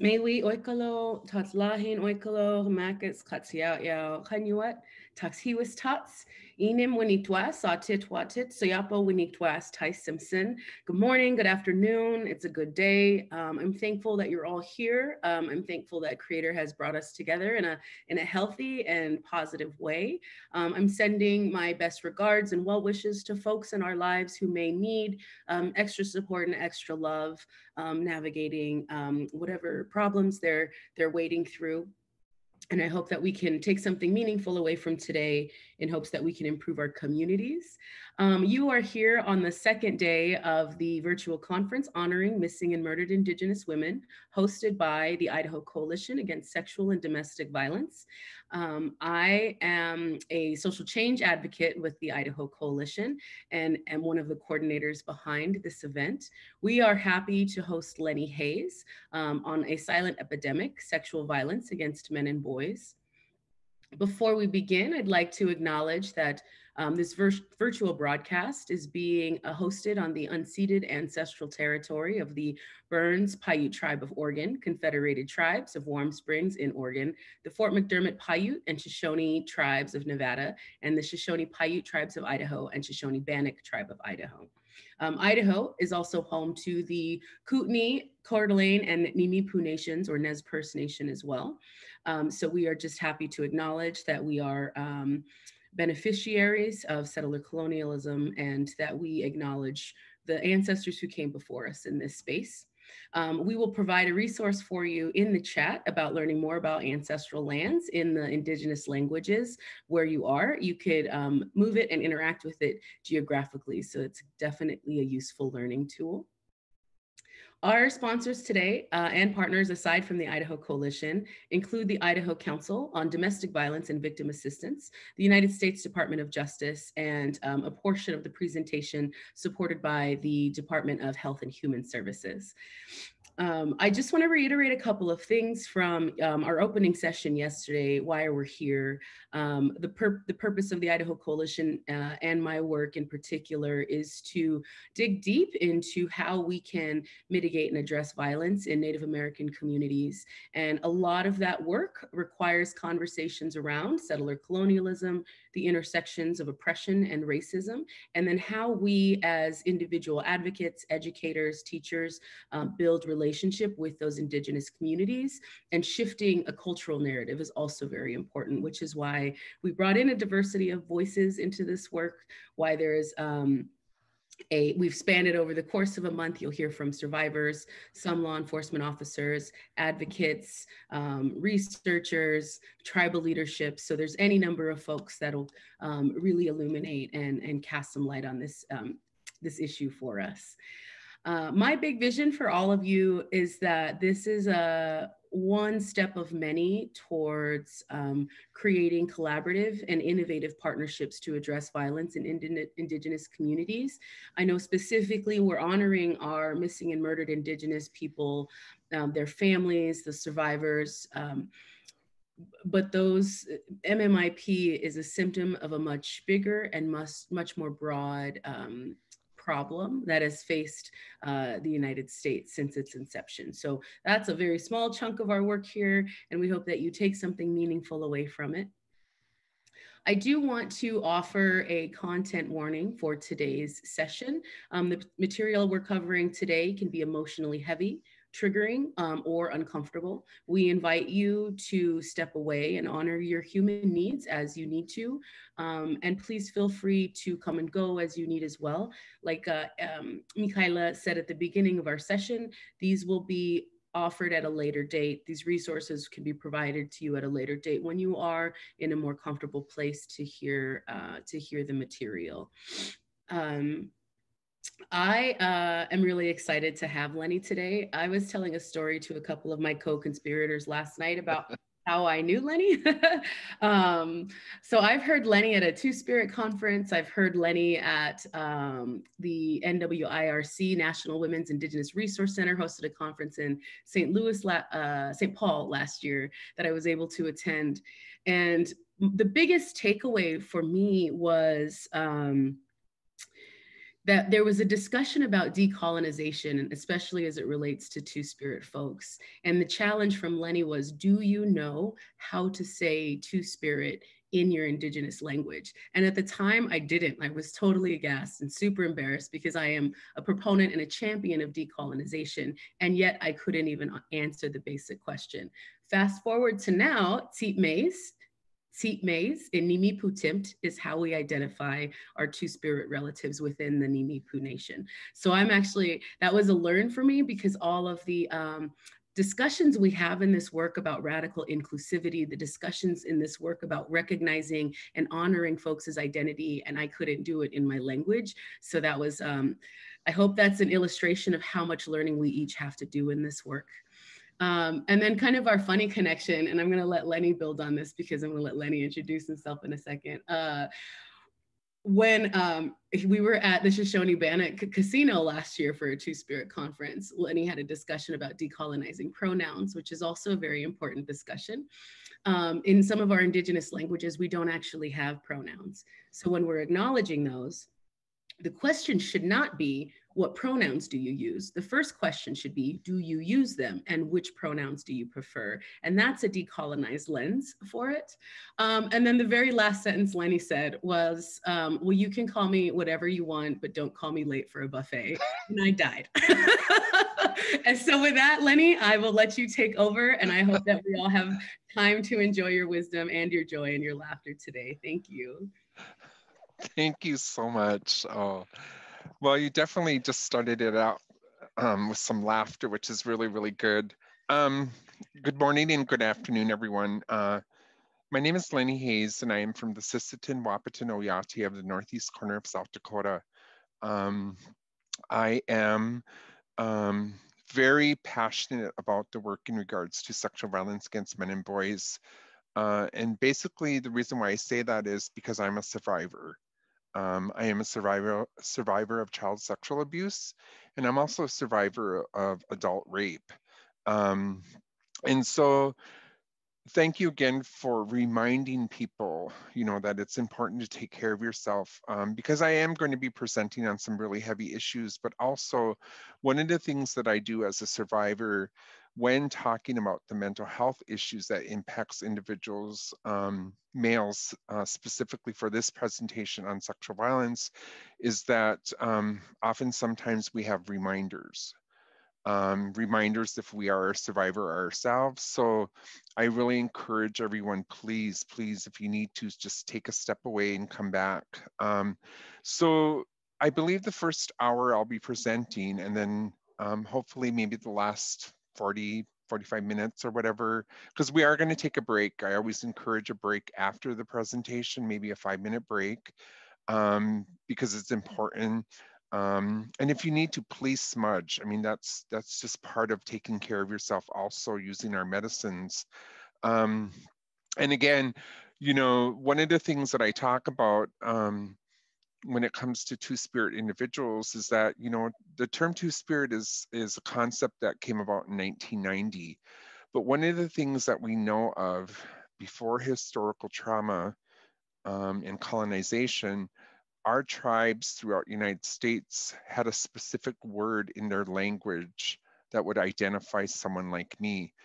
Maybe oikalo, tatlahin oikalo, makis katsiao yao, kanyuat, taxiwis tots, enim winitwas, autit watit, soyapo winitwas, Tai Simpson. Good morning, good afternoon, it's a good day. I'm thankful that you're all here. I'm thankful that Creator has brought us together in a healthy and positive way. I'm sending my best regards and well wishes to folks in our lives who may need extra support and extra love, navigating whatever problems they're wading through. And I hope that we can take something meaningful away from today in hopes that we can improve our communities. You are here on the second day of the virtual conference honoring missing and murdered Indigenous women, hosted by the Idaho Coalition Against Sexual and Domestic Violence. I am a social change advocate with the Idaho Coalition and am one of the coordinators behind this event. We are happy to host Lenny Hayes on a silent epidemic, sexual violence against men and boys. Before we begin, I'd like to acknowledge that this virtual broadcast is being hosted on the unceded ancestral territory of the Burns Paiute Tribe of Oregon, Confederated Tribes of Warm Springs in Oregon, the Fort McDermott Paiute and Shoshone Tribes of Nevada, and the Shoshone Paiute Tribes of Idaho and Shoshone Bannock Tribe of Idaho. Idaho is also home to the Kootenai, Coeur d'Alene, and Nimiipuu nations, or Nez Perce Nation as well. So we are just happy to acknowledge that we are beneficiaries of settler colonialism and that we acknowledge the ancestors who came before us in this space. We will provide a resource for you in the chat about learning more about ancestral lands in the Indigenous languages where you are. You could move it and interact with it geographically, so it's definitely a useful learning tool. Our sponsors today and partners, aside from the Idaho Coalition, include the Idaho Council on Domestic Violence and Victim Assistance, the United States Department of Justice, and a portion of the presentation supported by the Department of Health and Human Services. I just want to reiterate a couple of things from our opening session yesterday, why we're here. The purpose of the Idaho Coalition and my work in particular is to dig deep into how we can mitigate and address violence in Native American communities. And a lot of that work requires conversations around settler colonialism, the intersections of oppression and racism, and then how we as individual advocates, educators, teachers, build relationship with those Indigenous communities. And shifting a cultural narrative is also very important, which is why we brought in a diversity of voices into this work, why there's we've spanned it over the course of a month. You'll hear from survivors, some law enforcement officers, advocates, researchers, tribal leadership. So there's any number of folks that'll really illuminate and cast some light on this, this issue for us. My big vision for all of you is that this is one step of many towards creating collaborative and innovative partnerships to address violence in Indigenous communities. I know specifically we're honoring our missing and murdered Indigenous people, their families, the survivors, but those MMIP is a symptom of a much bigger and much more broad problem that has faced the United States since its inception. So that's a very small chunk of our work here, and we hope that you take something meaningful away from it. I do want to offer a content warning for today's session. The material we're covering today can be emotionally heavy, triggering, or uncomfortable. We invite you to step away and honor your human needs as you need to. And please feel free to come and go as you need as well. Like Michaela said at the beginning of our session, these will be offered at a later date. These resources can be provided to you at a later date when you are in a more comfortable place to hear the material. I am really excited to have Lenny today. I was telling a story to a couple of my co-conspirators last night about how I knew Lenny. So I've heard Lenny at a Two-Spirit conference. I've heard Lenny at the NWIRC, National Women's Indigenous Resource Center, hosted a conference in St. Paul last year that I was able to attend. And the biggest takeaway for me was that there was a discussion about decolonization, and especially as it relates to Two-Spirit folks. And the challenge from Lenny was, do you know how to say Two-Spirit in your Indigenous language? And at the time, I didn't. I was totally aghast and super embarrassed because I am a proponent and a champion of decolonization, and yet I couldn't even answer the basic question. Fast forward to now, Teep Mays, Seat Mays in Nimi Putimpt is how we identify our Two-Spirit relatives within the Nimi Pu Nation. So I'm actually, that was a learn for me because all of the discussions we have in this work about radical inclusivity, the discussions in this work about recognizing and honoring folks' identity, and I couldn't do it in my language. So that was, I hope that's an illustration of how much learning we each have to do in this work. And then kind of our funny connection, and I'm going to let Lenny build on this because I'm going to let Lenny introduce himself in a second. When we were at the Shoshone Bannock Casino last year for a Two-Spirit conference, Lenny had a discussion about decolonizing pronouns, which is also a very important discussion. In some of our Indigenous languages, we don't actually have pronouns. So when we're acknowledging those, the question should not be, what pronouns do you use? The first question should be, do you use them? And which pronouns do you prefer? And that's a decolonized lens for it. And then the very last sentence Lenny said was, well, you can call me whatever you want, but don't call me late for a buffet. And I died. And so with that, Lenny, I will let you take over. And I hope that we all have time to enjoy your wisdom and your joy and your laughter today. Thank you. Thank you so much. Oh, well, you definitely just started it out with some laughter, which is really, really good. Um, Good morning and good afternoon, everyone. My name is Lenny Hayes, and I am from the Sisseton, Wahpeton-Oyate of the northeast corner of South Dakota. I am very passionate about the work in regards to sexual violence against men and boys. And basically, the reason why I say that is because I'm a survivor. I am a survivor of child sexual abuse, and I'm also a survivor of adult rape. Um, and so thank you again for reminding people, that it's important to take care of yourself, because I am going to be presenting on some really heavy issues, but also one of the things that I do as a survivor when talking about the mental health issues that impacts individuals, males, specifically for this presentation on sexual violence, is that often sometimes we have reminders if we are a survivor ourselves. So I really encourage everyone, please, if you need to, just take a step away and come back. So I believe the first hour I'll be presenting, and then hopefully maybe the last 45 minutes or whatever, because we are going to take a break. I always encourage a break after the presentation, maybe a 5-minute break, because it's important. And if you need to, please smudge. I mean, that's just part of taking care of yourself, also using our medicines. And again, one of the things that I talk about when it comes to Two-Spirit individuals is that, the term Two-Spirit is a concept that came about in 1990. But one of the things that we know of before historical trauma and colonization, our tribes throughout the United States had a specific word in their language that would identify someone like me.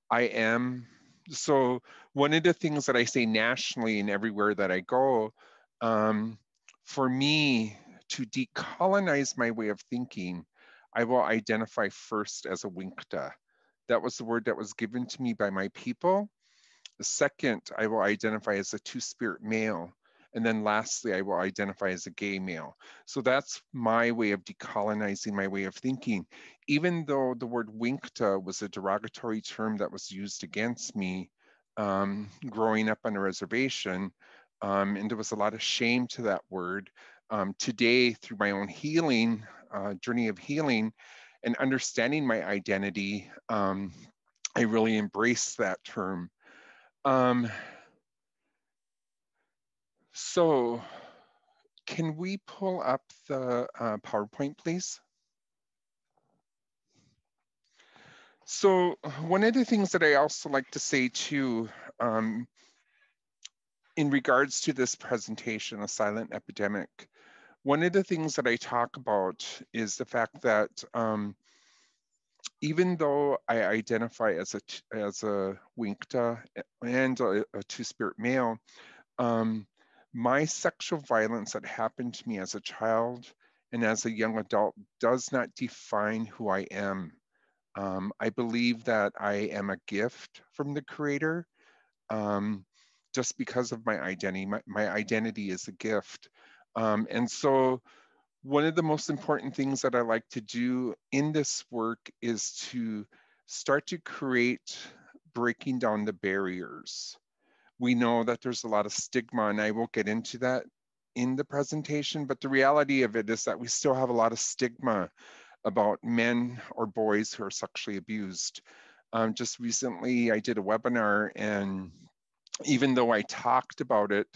So one of the things that I say nationally and everywhere that I go, for me to decolonize my way of thinking, I will identify first as a Winkta. That was the word that was given to me by my people. The second, I will identify as a Two-Spirit male. And then lastly, I will identify as a gay male. So that's my way of decolonizing my way of thinking. Even though the word Winkta was a derogatory term that was used against me growing up on a reservation, and there was a lot of shame to that word. Today, through my own healing, journey of healing and understanding my identity, I really embrace that term. So can we pull up the PowerPoint, please? So one of the things that I also like to say too, in regards to this presentation, A Silent Epidemic, One of the things that I talk about is the fact that even though I identify as a Winkta and a two-spirit male, my sexual violence that happened to me as a child and as a young adult does not define who I am. I believe that I am a gift from the Creator, just because of my identity. My identity is a gift. And so one of the most important things that I like to do in this work is to start to create breaking down the barriers. We know that there's a lot of stigma, and I will get into that in the presentation, but the reality of it is that we still have a lot of stigma about men or boys who are sexually abused. Just recently, I did a webinar, and even though I talked about it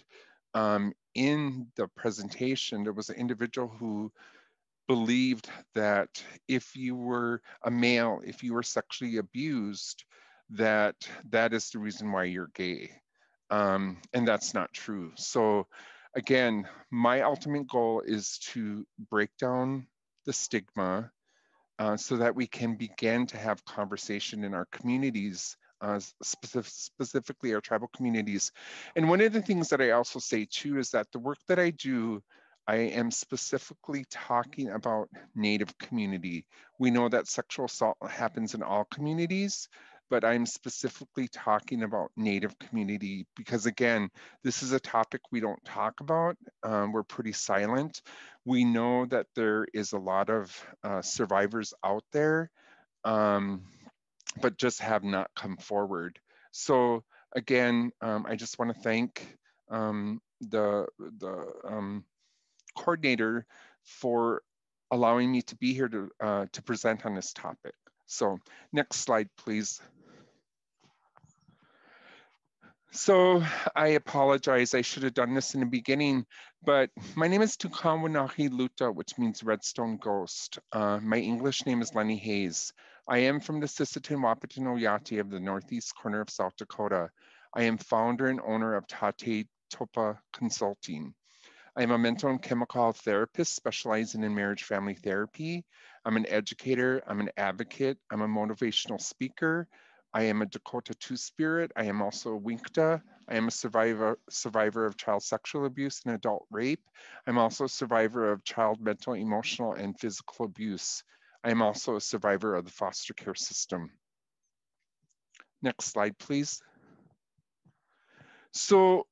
in the presentation, there was an individual who believed that if you were a male, if you were sexually abused, that that is the reason why you're gay. And that's not true. So again, my ultimate goal is to break down the stigma so that we can begin to have conversation in our communities, specifically our tribal communities. And one of the things that I also say too is that the work that I do, I am specifically talking about Native community. We know that sexual assault happens in all communities, but I'm specifically talking about Native community because again, this is a topic we don't talk about. We're pretty silent. We know that there is a lot of survivors out there, but just have not come forward. So again, I just want to thank the coordinator for allowing me to be here to present on this topic. So next slide, please. So I apologize, I should have done this in the beginning, but my name is Tukanwanahi Luta, which means Redstone Ghost. My English name is Lenny Hayes. I am from the Sisseton Wahpeton-Oyate of the northeast corner of South Dakota. I am founder and owner of Tate Topa Consulting. I am a mental and chemical health therapist specializing in marriage family therapy. I'm an educator, I'm an advocate, I'm a motivational speaker. I am a Dakota Two-Spirit. I am also a Winkta. I am a survivor of child sexual abuse and adult rape. I'm also a survivor of child mental, emotional, and physical abuse. I am also a survivor of the foster care system. Next slide, please. So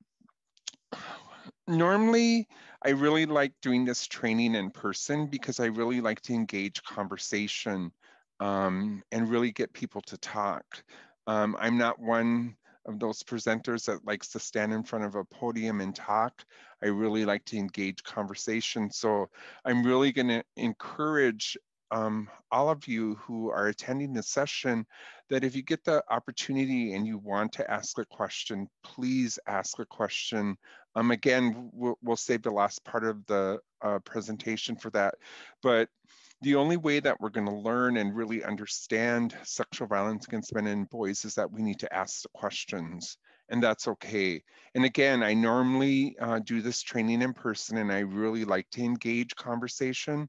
normally, I really like doing this training in person because I really like to engage conversation and really get people to talk. I'm not one of those presenters that likes to stand in front of a podium and talk. I really like to engage conversation. So I'm really going to encourage all of you who are attending this session that if you get the opportunity and you want to ask a question, please ask a question. Again, we'll save the last part of the presentation for that. But the only way that we're going to learn and really understand sexual violence against men and boys is that we need to ask the questions, and that's okay. And again, I normally do this training in person, and I really like to engage conversation.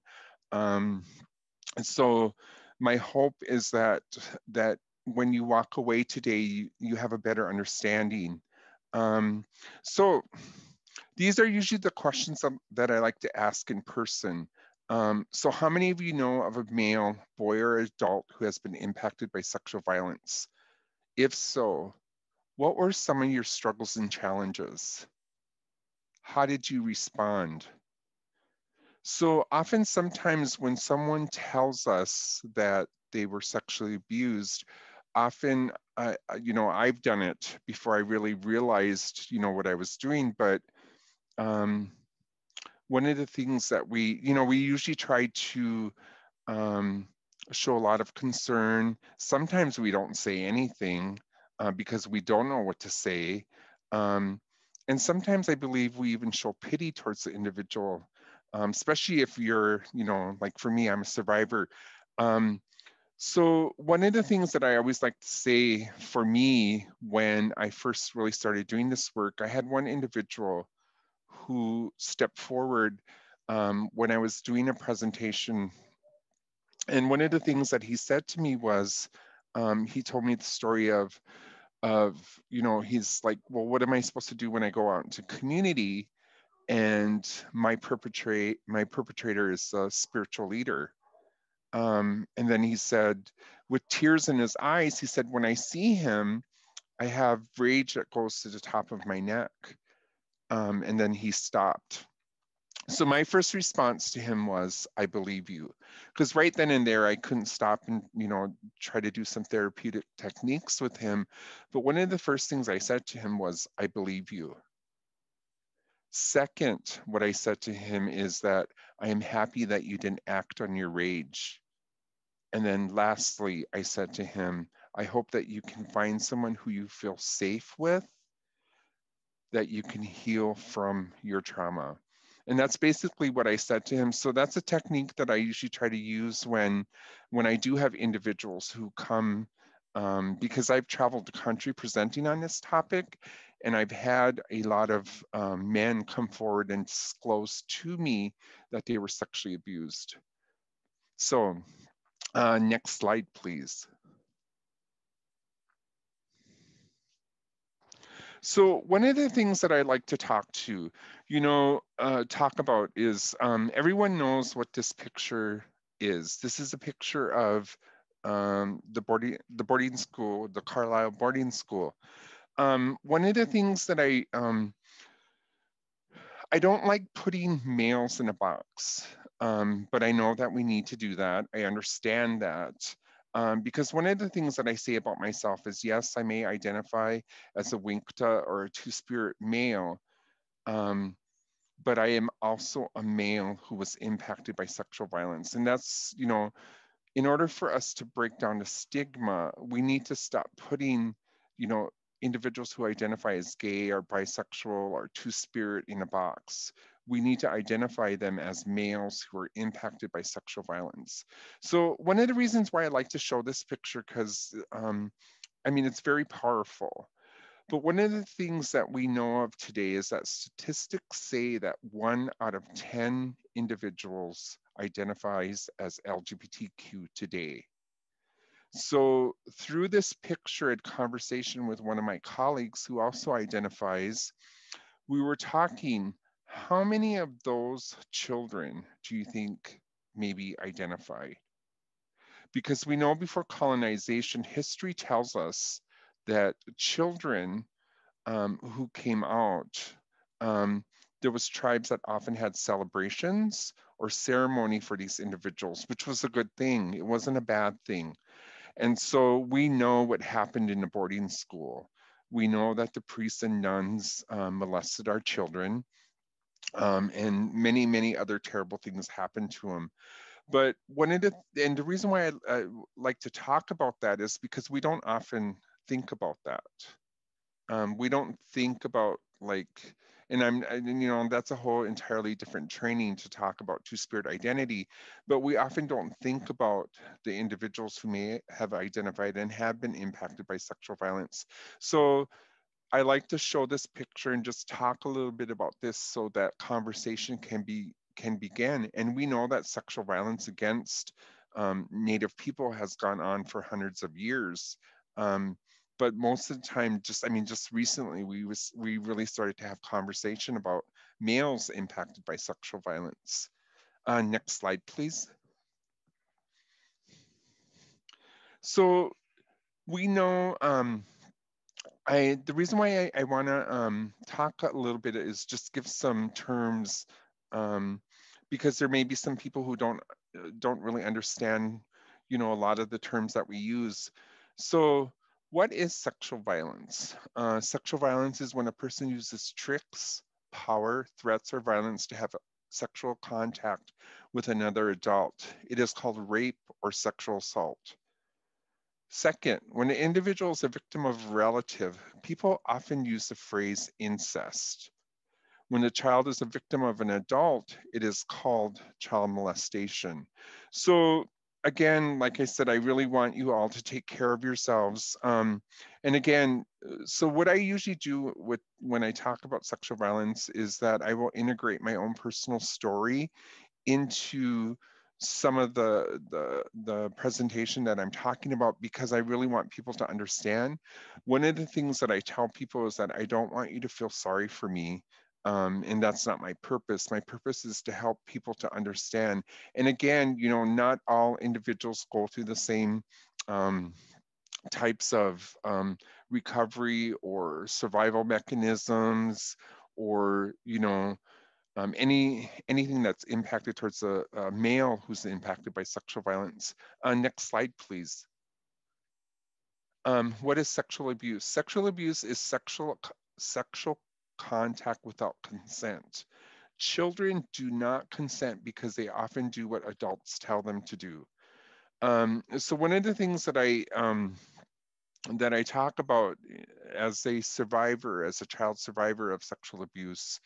So my hope is that when you walk away today, you have a better understanding. So these are usually the questions that I like to ask in person. So how many of you know of a male, boy or adult who has been impacted by sexual violence? If so, what were some of your struggles and challenges? How did you respond? So often, sometimes when someone tells us that they were sexually abused, often, I've done it before I really realized, what I was doing. But one of the things that we usually try to show a lot of concern. Sometimes we don't say anything because we don't know what to say. And sometimes I believe we even show pity towards the individual, especially if you're, like for me, I'm a survivor. So one of the things that I always like to say for me when I first really started doing this work, I had one individual who stepped forward when I was doing a presentation. And one of the things that he said to me was, he told me the story of, you know, he's like, well, what am I supposed to do when I go out into community and my perpetrator is a spiritual leader? And then he said, with tears in his eyes, he said, when I see him, I have rage that goes to the top of my neck. And then he stopped. So my first response to him was, I believe you. Because right then and there, I couldn't stop and, you know, try to do some therapeutic techniques with him. But one of the first things I said to him was, I believe you. Second, what I said to him is that I am happy that you didn't act on your rage. And then lastly, I said to him, I hope that you can find someone who you feel safe with, that you can heal from your trauma. And that's basically what I said to him. So that's a technique that I usually try to use when I do have individuals who come, because I've traveled the country presenting on this topic, and I've had a lot of men come forward and disclose to me that they were sexually abused. So next slide, please. So one of the things that I like to talk about is everyone knows what this picture is. This is a picture of the boarding school, the Carlisle boarding school. One of the things that I don't like putting males in a box, but I know that we need to do that. I understand that. Because one of the things that I say about myself is, yes, I may identify as a Winkta or a two-spirit male, but I am also a male who was impacted by sexual violence. And that's, you know, in order for us to break down the stigma, we need to stop putting, you know, individuals who identify as gay or bisexual or two-spirit in a box. We need to identify them as males who are impacted by sexual violence. So one of the reasons why I like to show this picture, because I mean, it's very powerful. But one of the things that we know of today is that statistics say that 1 out of 10 individuals identifies as LGBTQ today. So through this picture and conversation with one of my colleagues who also identifies, we were talking, how many of those children do you think maybe identify? Because we know before colonization, history tells us that children who came out, there was tribes that often had celebrations or ceremony for these individuals, which was a good thing. It wasn't a bad thing. And so we know what happened in the boarding school. We know that the priests and nuns molested our children, and many, many other terrible things happened to them. But and the reason why I like to talk about that is because we don't often think about that. We don't think about and you know, that's a whole entirely different training to talk about two-spirit identity, but we often don't think about the individuals who may have identified and have been impacted by sexual violence. So I like to show this picture and just talk a little bit about this so that conversation can begin. And we know that sexual violence against Native people has gone on for hundreds of years. But most of the time, just recently, we really started to have conversation about males impacted by sexual violence. Next slide, please. So we know the reason why I want to talk a little bit is just give some terms, because there may be some people who don't really understand, you know, a lot of the terms that we use. So what is sexual violence? Sexual violence is when a person uses tricks, power, threats, or violence to have sexual contact with another adult. It is called rape or sexual assault. Second, when an individual is a victim of a relative, people often use the phrase incest. When a child is a victim of an adult, it is called child molestation. So again, like I said, I really want you all to take care of yourselves. And And again, so what I usually do when I talk about sexual violence is that I will integrate my own personal story into some of the presentation that I'm talking about, because I really want people to understand. One of the things that I tell people is that I don't want you to feel sorry for me. And that's not my purpose. My purpose is to help people to understand. And again, you know, not all individuals go through the same types of recovery or survival mechanisms, or, you know, anything that's impacted towards a male who's impacted by sexual violence. Next slide, please. What is sexual abuse? Sexual abuse is sexual contact without consent. Children do not consent because they often do what adults tell them to do. So one of the things that I talk about as a survivor, as a child survivor of sexual abuse,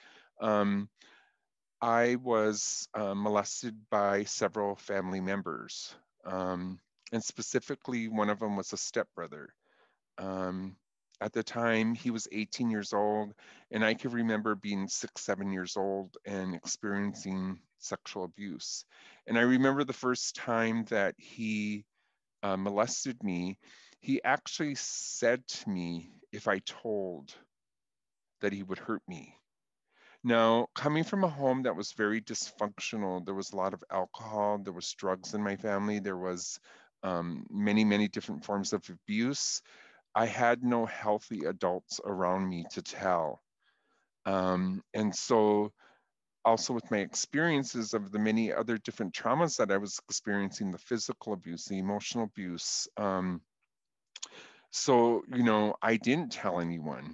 I was molested by several family members. And specifically, one of them was a stepbrother. Um, at the time, he was 18 years old, and I can remember being 6, 7 years old and experiencing sexual abuse. And I remember the first time that he molested me, he actually said to me if I told that he would hurt me. Now, coming from a home that was very dysfunctional, there was a lot of alcohol, there was drugs in my family, there was many, many different forms of abuse. I had no healthy adults around me to tell. And so also with my experiences of the many other different traumas that I was experiencing, the physical abuse, the emotional abuse. So, you know, I didn't tell anyone.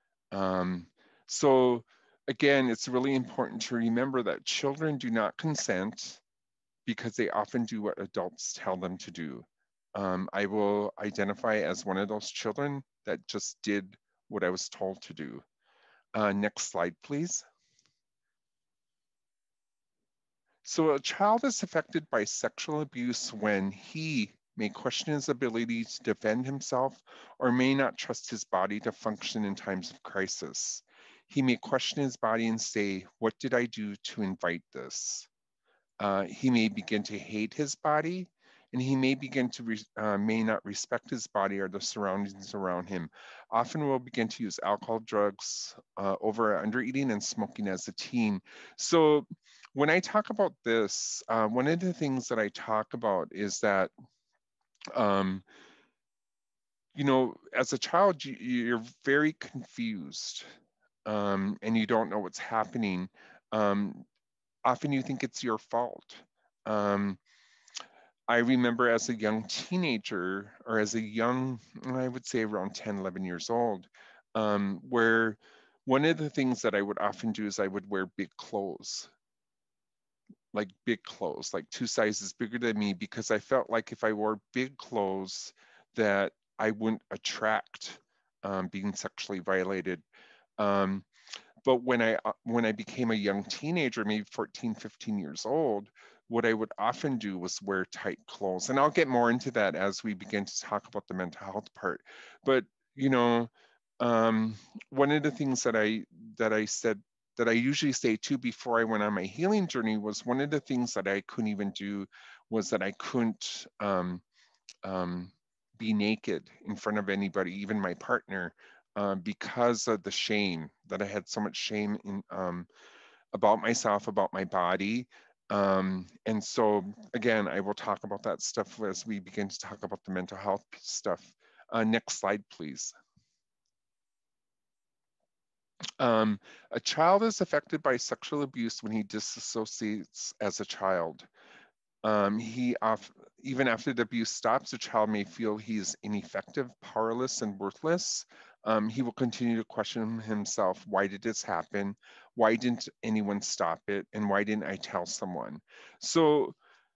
So again, it's really important to remember that children do not consent because they often do what adults tell them to do. I will identify as one of those children that just did what I was told to do. Next slide, please. So a child is affected by sexual abuse when he may question his ability to defend himself or may not trust his body to function in times of crisis. He may question his body and say, "What did I do to invite this?" He may begin to hate his body, and he may begin to may not respect his body or the surroundings around him. Often will begin to use alcohol, drugs, over or under eating, and smoking as a teen. So when I talk about this, one of the things that I talk about is that um, you know, as a child, you're very confused, and you don't know what's happening. Um, Often you think it's your fault. Um, I remember as a young teenager, or as a young, I would say around 10, 11 years old, where one of the things that I would often do is I would wear big clothes, like 2 sizes bigger than me, because I felt like if I wore big clothes, that I wouldn't attract being sexually violated. Um, but when I became a young teenager, maybe 14, 15 years old, what I would often do was wear tight clothes. And I'll get more into that as we begin to talk about the mental health part. But, you know, one of the things that I said that I usually say too before I went on my healing journey was one of the things that I couldn't even do was that I couldn't um, be naked in front of anybody, even my partner, because of the shame that I had so much shame in about myself, about my body. And so again, I will talk about that stuff as we begin to talk about the mental health stuff. Next slide, please. A child is affected by sexual abuse when he disassociates as a child. Even after the abuse stops, the child may feel he is ineffective, powerless, and worthless. He will continue to question himself, why did this happen? Why didn't anyone stop it? And why didn't I tell someone? So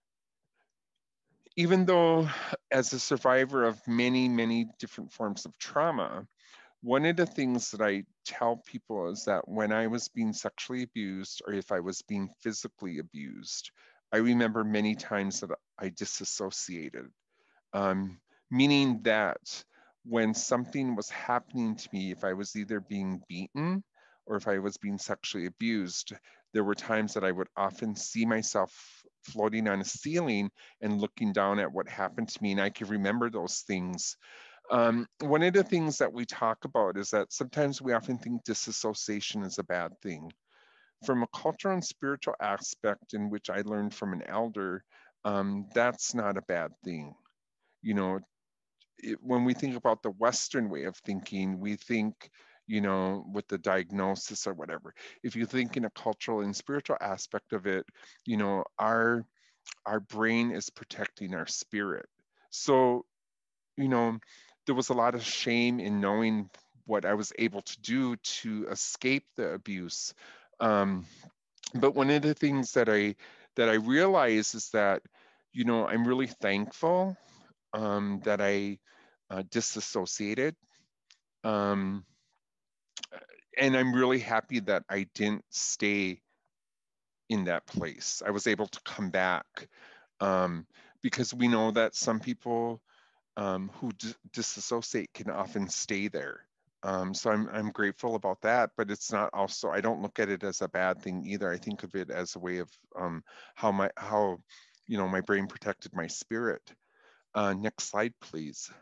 even though as a survivor of many, many different forms of trauma, one of the things that I tell people is that when I was being sexually abused, or if I was being physically abused, I remember many times that I disassociated, meaning that when something was happening to me, if I was either being beaten or if I was being sexually abused, there were times that I would often see myself floating on a ceiling and looking down at what happened to me, and I could remember those things. One of the things that we talk about is that sometimes we often think disassociation is a bad thing. From a cultural and spiritual aspect, in which I learned from an elder, that's not a bad thing. You know, when we think about the Western way of thinking, we think, with the diagnosis or whatever. If you think in a cultural and spiritual aspect of it, our brain is protecting our spirit. So, you know, there was a lot of shame in knowing what I was able to do to escape the abuse. Um, but one of the things that I realize is that, I'm really thankful that I disassociated. Um, and I'm really happy that I didn't stay in that place. I was able to come back um, because we know that some people who disassociate can often stay there. So I'm grateful about that, but it's not also, I don't look at it as a bad thing either. I think of it as a way of how my brain protected my spirit. Next slide, please.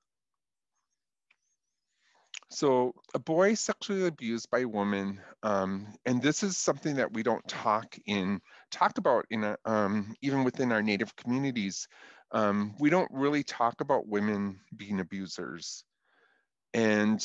So a boy sexually abused by a woman, and this is something that we don't talk about in even within our Native communities. We don't really talk about women being abusers, and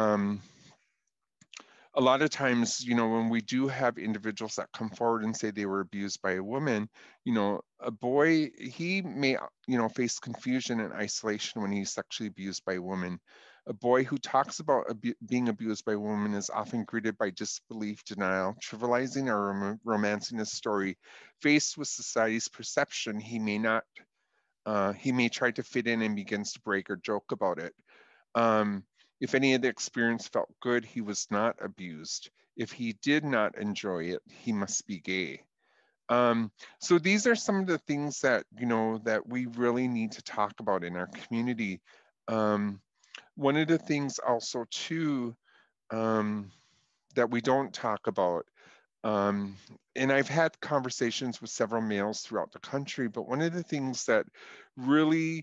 a lot of times, when we do have individuals that come forward and say they were abused by a woman, a boy, he may, face confusion and isolation when he's sexually abused by a woman. A boy who talks about being abused by a woman is often greeted by disbelief, denial, trivializing or romancing his story. Faced with society's perception, he may try to fit in and begins to break or joke about it. Um, if any of the experience felt good, he was not abused. If he did not enjoy it, he must be gay. So these are some of the things that that we really need to talk about in our community. One of the things also too that we don't talk about, and I've had conversations with several males throughout the country, but one of the things that really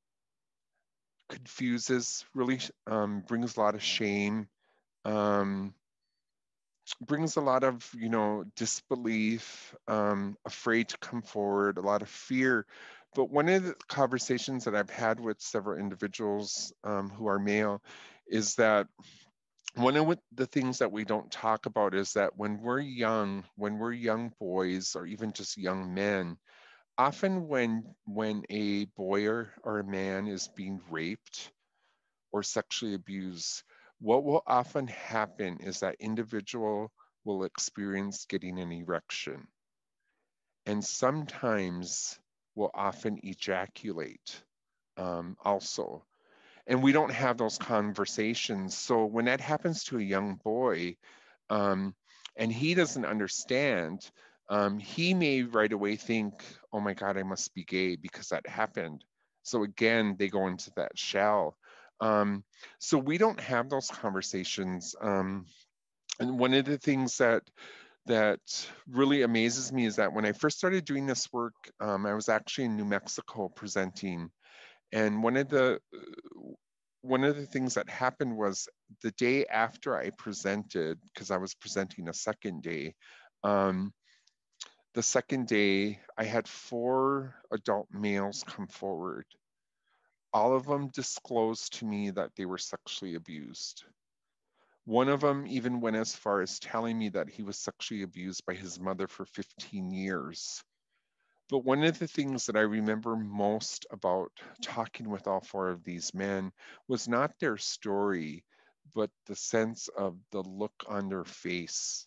confuses, really brings a lot of shame, um, brings a lot of disbelief, afraid to come forward, a lot of fear. But one of the conversations that I've had with several individuals who are male is that one of the things that we don't talk about is that when we're young boys or even just young men, often when a boy or a man is being raped or sexually abused, what will often happen is that individual will experience getting an erection and sometimes will often ejaculate also. And we don't have those conversations. So when that happens to a young boy, um, and he doesn't understand, he may right away think, oh my God, I must be gay because that happened. So again, they go into that shell. So we don't have those conversations. And one of the things that really amazes me is that when I first started doing this work, I was actually in New Mexico presenting, and one of the things that happened was the day after I presented, because I was presenting a second day, um, the second day I had 4 adult males come forward. All of them disclosed to me that they were sexually abused. One of them even went as far as telling me that he was sexually abused by his mother for 15 years. But one of the things that I remember most about talking with all 4 of these men was not their story, but the sense of the look on their face,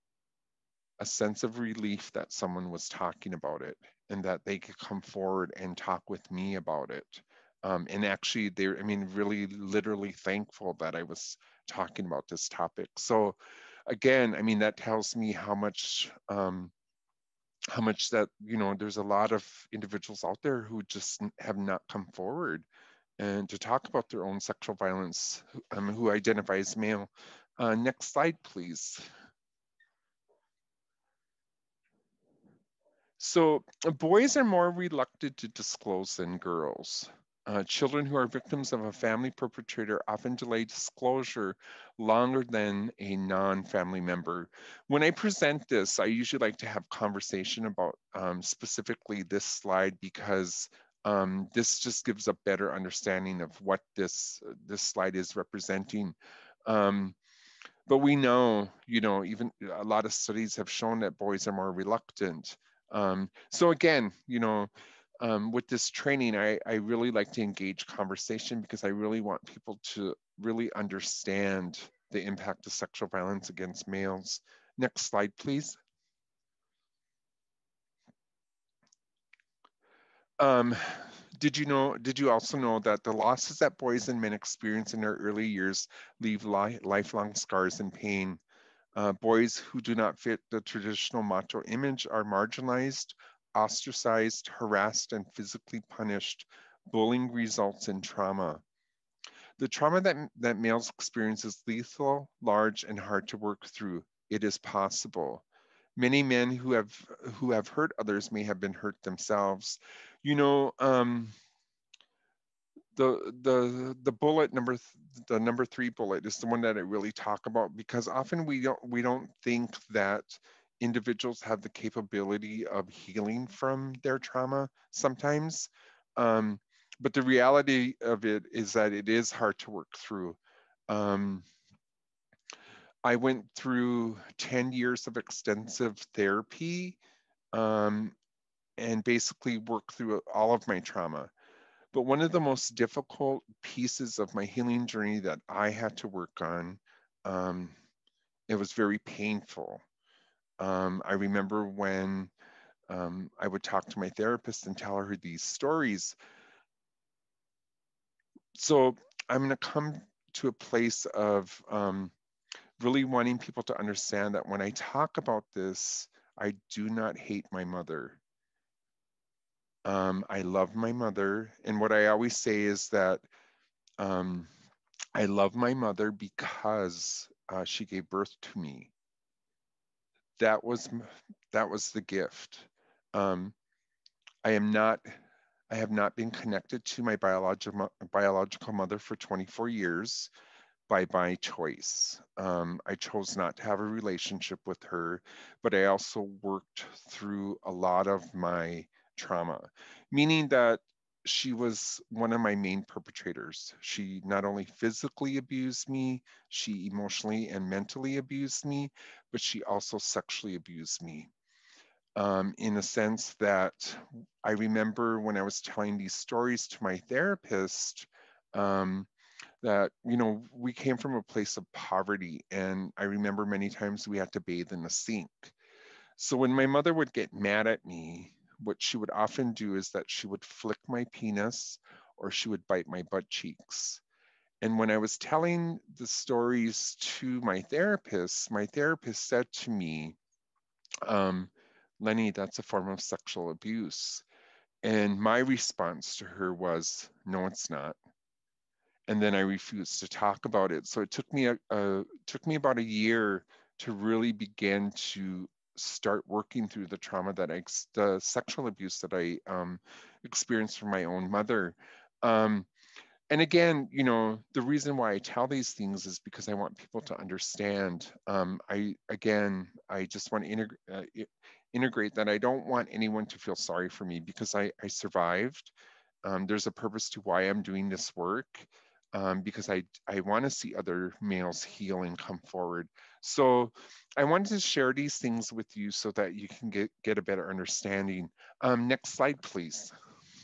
a sense of relief that someone was talking about it and that they could come forward and talk with me about it. And actually, I mean, really literally thankful that I was talking about this topic. So again, I mean, that tells me how much that there's a lot of individuals out there who just have not come forward, and to talk about their own sexual violence, who identify as male. Next slide, please. So boys are more reluctant to disclose than girls. Children who are victims of a family perpetrator often delay disclosure longer than a non-family member. When I present this, I usually like to have conversation about specifically this slide, because this just gives a better understanding of what this slide is representing. But we know, even a lot of studies have shown that boys are more reluctant. So again, with this training, I really like to engage conversation, because I really want people to really understand the impact of sexual violence against males. Next slide, please. Did you also know that the losses that boys and men experience in their early years leave lifelong scars and pain? Boys who do not fit the traditional macho image are marginalized, ostracized, harassed, and physically punished. Bullying results in trauma. The trauma that males experience is lethal, large, and hard to work through. It is possible. Many men who have hurt others may have been hurt themselves. You know, the bullet the number 3 bullet is the one that I really talk about, because often we don't think that individuals have the capability of healing from their trauma sometimes. But the reality of it is that it is hard to work through. I went through 10 years of extensive therapy, and basically worked through all of my trauma. But one of the most difficult pieces of my healing journey that I had to work on, it was very painful. I remember when I would talk to my therapist and tell her these stories. So I'm going to come to a place of really wanting people to understand that when I talk about this, I do not hate my mother. I love my mother. And what I always say is that I love my mother because she gave birth to me. That was the gift. Um, I am not. I have not been connected to my biological mother for 24 years by my choice. I chose not to have a relationship with her, but I also worked through a lot of my trauma, meaning that she was one of my main perpetrators. She not only physically abused me, she emotionally and mentally abused me, but she also sexually abused me. In a sense that I remember when I was telling these stories to my therapist, that we came from a place of poverty, and I remember many times we had to bathe in the sink. So when my mother would get mad at me, what she would often do is that she would flick my penis, or she would bite my butt cheeks. And when I was telling the stories to my therapist said to me, Lenny, that's a form of sexual abuse. And my response to her was, no, it's not. And then I refused to talk about it. So it took me about a year to really begin to start working through the trauma the sexual abuse that I experienced from my own mother. And again, the reason why I tell these things is because I want people to understand. I just want to integrate that I don't want anyone to feel sorry for me, because I survived. There's a purpose to why I'm doing this work, because I want to see other males heal and come forward. So I wanted to share these things with you so that you can get a better understanding. Next slide, please.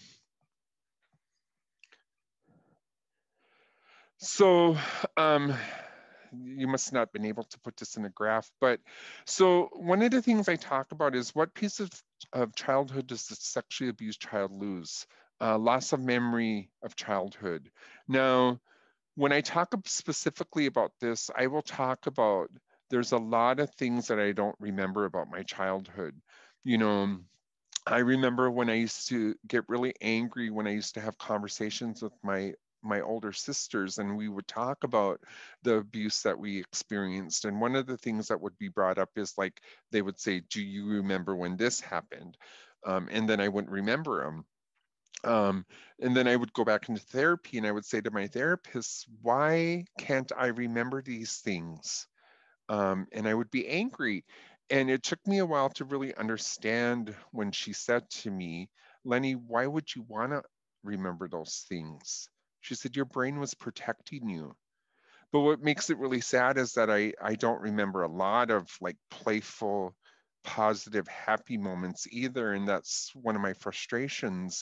So you must not have been able to put this in a graph, but so one of the things I talk about is what piece of childhood does the sexually abused child lose? Loss of memory of childhood. Now, when I talk specifically about this, I will talk about there's a lot of things that I don't remember about my childhood. I remember when I used to get really angry when I used to have conversations with my my older sisters, and we would talk about the abuse that we experienced. And one of the things that would be brought up is like, they would say, do you remember when this happened? And then I wouldn't remember them. And then I would go back into therapy and I would say to my therapist, why can't I remember these things? And I would be angry. And it took me a while to really understand when she said to me, Lenny, why would you want to remember those things? She said, your brain was protecting you. But what makes it really sad is that I don't remember a lot of like playful, positive, happy moments either. And that's one of my frustrations.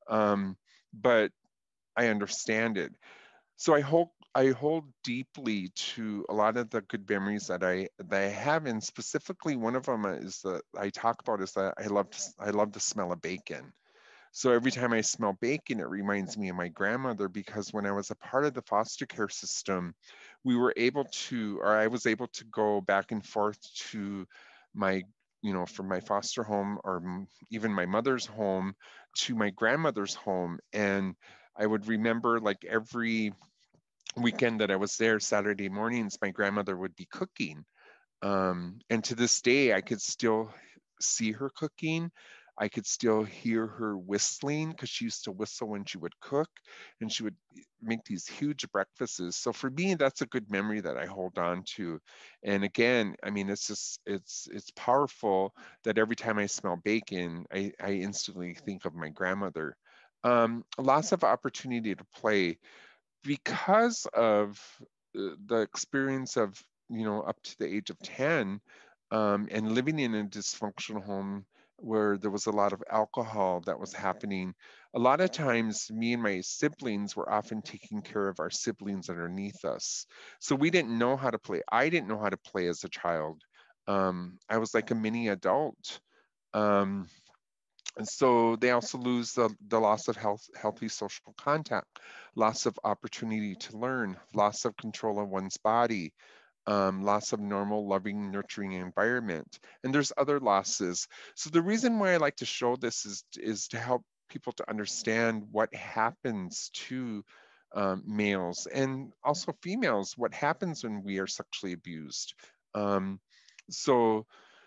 But I understand it. So I hold deeply to a lot of the good memories that I have, and specifically one of them is that I talk about is that I love the smell of bacon. So every time I smell bacon, it reminds me of my grandmother, because when I was a part of the foster care system, we were able to, or I was able to go back and forth to my, from my foster home, or even my mother's home, to my grandmother's home. And I would remember like every weekend that I was there, Saturday mornings, my grandmother would be cooking. And to this day, I could still see her cooking. I could still hear her whistling, because she used to whistle when she would cook, and she would make these huge breakfasts. So for me, that's a good memory that I hold on to. And again, I mean, it's powerful that every time I smell bacon, I instantly think of my grandmother. Lots of opportunity to play because of the experience of, up to the age of 10, and living in a dysfunctional home where there was a lot of alcohol that was happening. A lot of times me and my siblings were often taking care of our siblings underneath us, so we didn't know how to play. I didn't know how to play as a child. I was like a mini adult. um, and so they also lose the loss of healthy social contact, loss of opportunity to learn, loss of control of one's body, loss of normal, loving, nurturing environment. And there's other losses. So the reason why I like to show this is to help people to understand what happens to males and also females, what happens when we are sexually abused. Um, so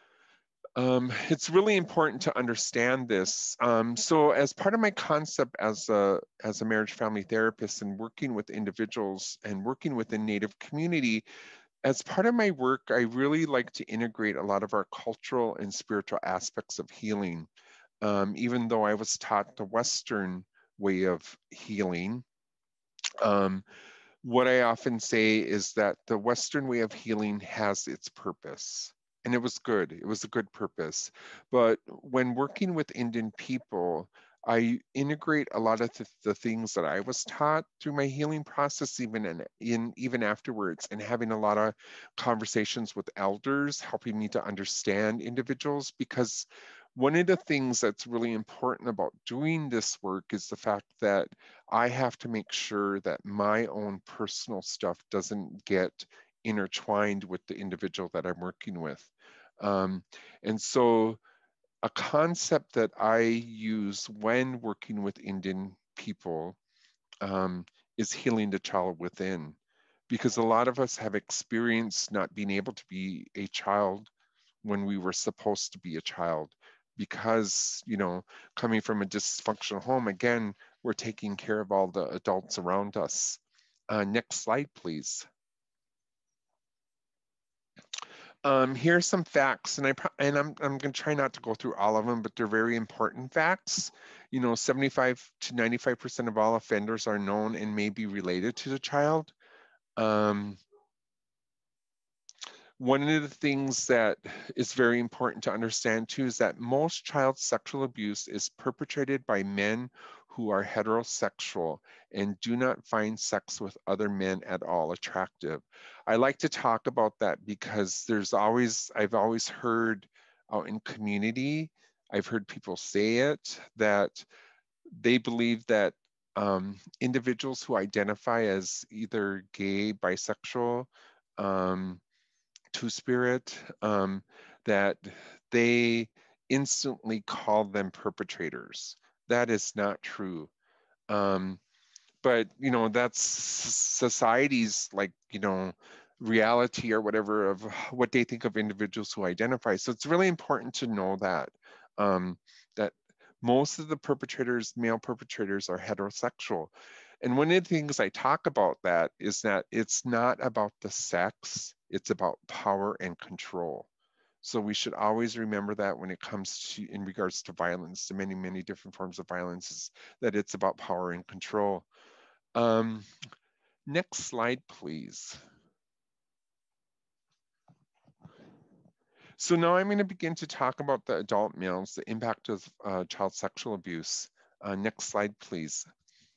it's really important to understand this. So as part of my concept as a marriage family therapist, and working with individuals and working with a Native community, as part of my work, I really like to integrate a lot of our cultural and spiritual aspects of healing. Even though I was taught the Western way of healing, um, what I often say is that the Western way of healing has its purpose. And it was good. It was a good purpose. But when working with Indian people, I integrate a lot of the things that I was taught through my healing process, even afterwards, and having a lot of conversations with elders, helping me to understand individuals. Because one of the things that's really important about doing this work is the fact that I have to make sure that my own personal stuff doesn't get intertwined with the individual that I'm working with. Um, and so a concept that I use when working with Indian people is healing the child within. Because a lot of us have experienced not being able to be a child when we were supposed to be a child, because, coming from a dysfunctional home, again, we're taking care of all the adults around us. Next slide, please. Here are some facts, and I'm going to try not to go through all of them, but they're very important facts. 75 to 95% of all offenders are known and may be related to the child. One of the things that is very important to understand too is that most child sexual abuse is perpetrated by men who are heterosexual and do not find sex with other men at all attractive. I like to talk about that because I've always heard out in community, I've heard people say it, that they believe that individuals who identify as either gay, bisexual, two-spirit, that they instantly call them perpetrators. That is not true. but you know, that's society's, like, you know, reality or whatever of what they think of individuals who identify. So it's really important to know that that most of the perpetrators, male perpetrators, are heterosexual. And one of the things I talk about that is that it's not about the sex, it's about power and control. So we should always remember that when it comes to, in regards to violence, to many, many different forms of violence, is that it's about power and control. Um, Next slide, please. So now I'm going to begin to talk about the adult males, the impact of child sexual abuse. Next slide, please.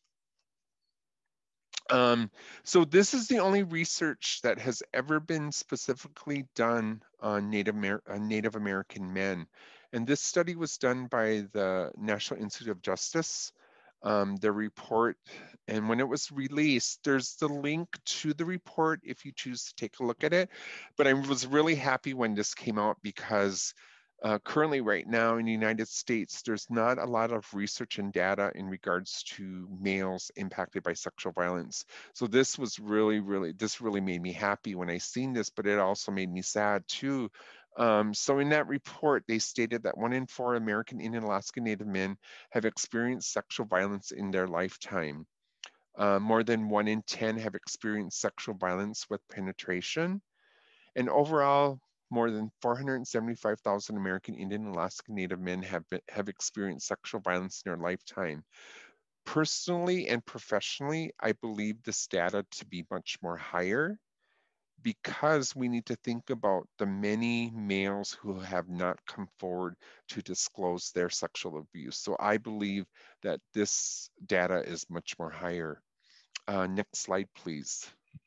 So this is the only research that has ever been specifically done on Native American men. And this study was done by the National Institute of Justice. The report, and when it was released, there's the link to the report if you choose to take a look at it. But I was really happy when this came out, because currently right now in the United States, there's not a lot of research and data in regards to males impacted by sexual violence. So this was this really made me happy when I seen this, but it also made me sad too. So in that report, they stated that 1 in 4 American Indian Alaska Native men have experienced sexual violence in their lifetime. More than 1 in 10 have experienced sexual violence with penetration. And overall, more than 475,000 American Indian and Alaska Native men have experienced sexual violence in their lifetime. Personally and professionally, I believe this data to be much more higher, because we need to think about the many males who have not come forward to disclose their sexual abuse. So I believe that this data is much more higher. Next slide, please.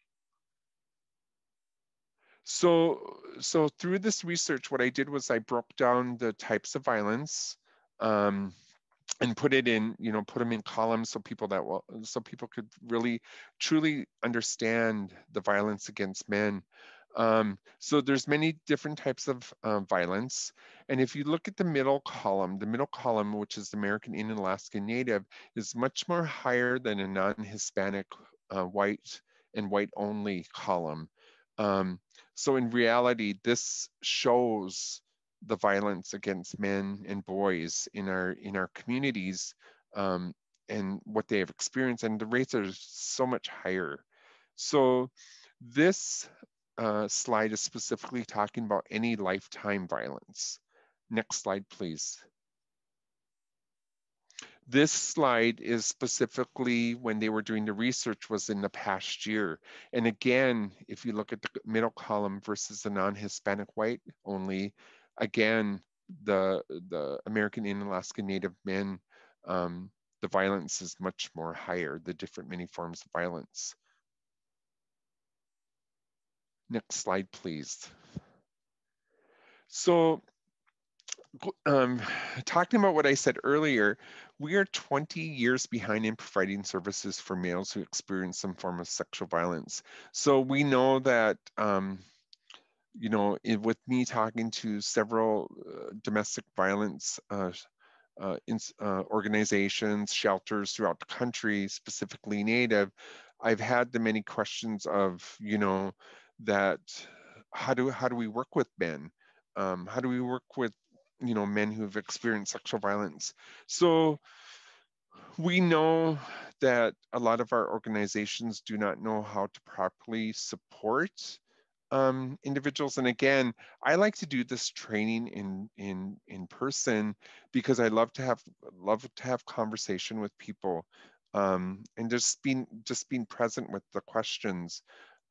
So through this research, what I did was I broke down the types of violence, and put it in, you know, put them in columns so people could really truly understand the violence against men. So there's many different types of violence. And if you look at the middle column, which is the American Indian Alaskan Native, is much more higher than a non-Hispanic white and white only column. So in reality, this shows the violence against men and boys in our communities, and what they have experienced, and the rates are so much higher. So this slide is specifically talking about any lifetime violence. Next slide, please. This slide is specifically when they were doing the research, was in the past year. And again, if you look at the middle column versus the non-Hispanic white only, again, the American Indian Alaska Native men, the violence is much more higher, the different many forms of violence. Next slide, please. So talking about what I said earlier, we are 20 years behind in providing services for males who experience some form of sexual violence. So we know that, you know, with me talking to several domestic violence organizations, shelters throughout the country, specifically Native, I've had the many questions of, you know, that how do we work with men? How do we work with, you know, men who've experienced sexual violence? So we know that a lot of our organizations do not know how to properly support individuals. And again, I like to do this training in person, because I love to have conversation with people, and just being present with the questions.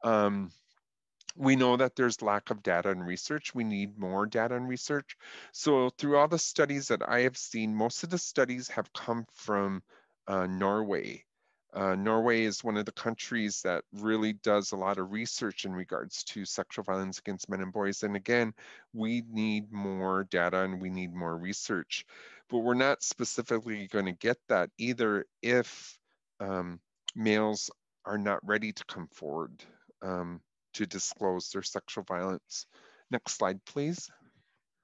We know that there's lack of data and research. We need more data and research. So through all the studies that I have seen, most of the studies have come from Norway. Norway is one of the countries that really does a lot of research in regards to sexual violence against men and boys. And again, we need more data and we need more research, but we're not specifically going to get that either if males are not ready to come forward to disclose their sexual violence. Next slide, please.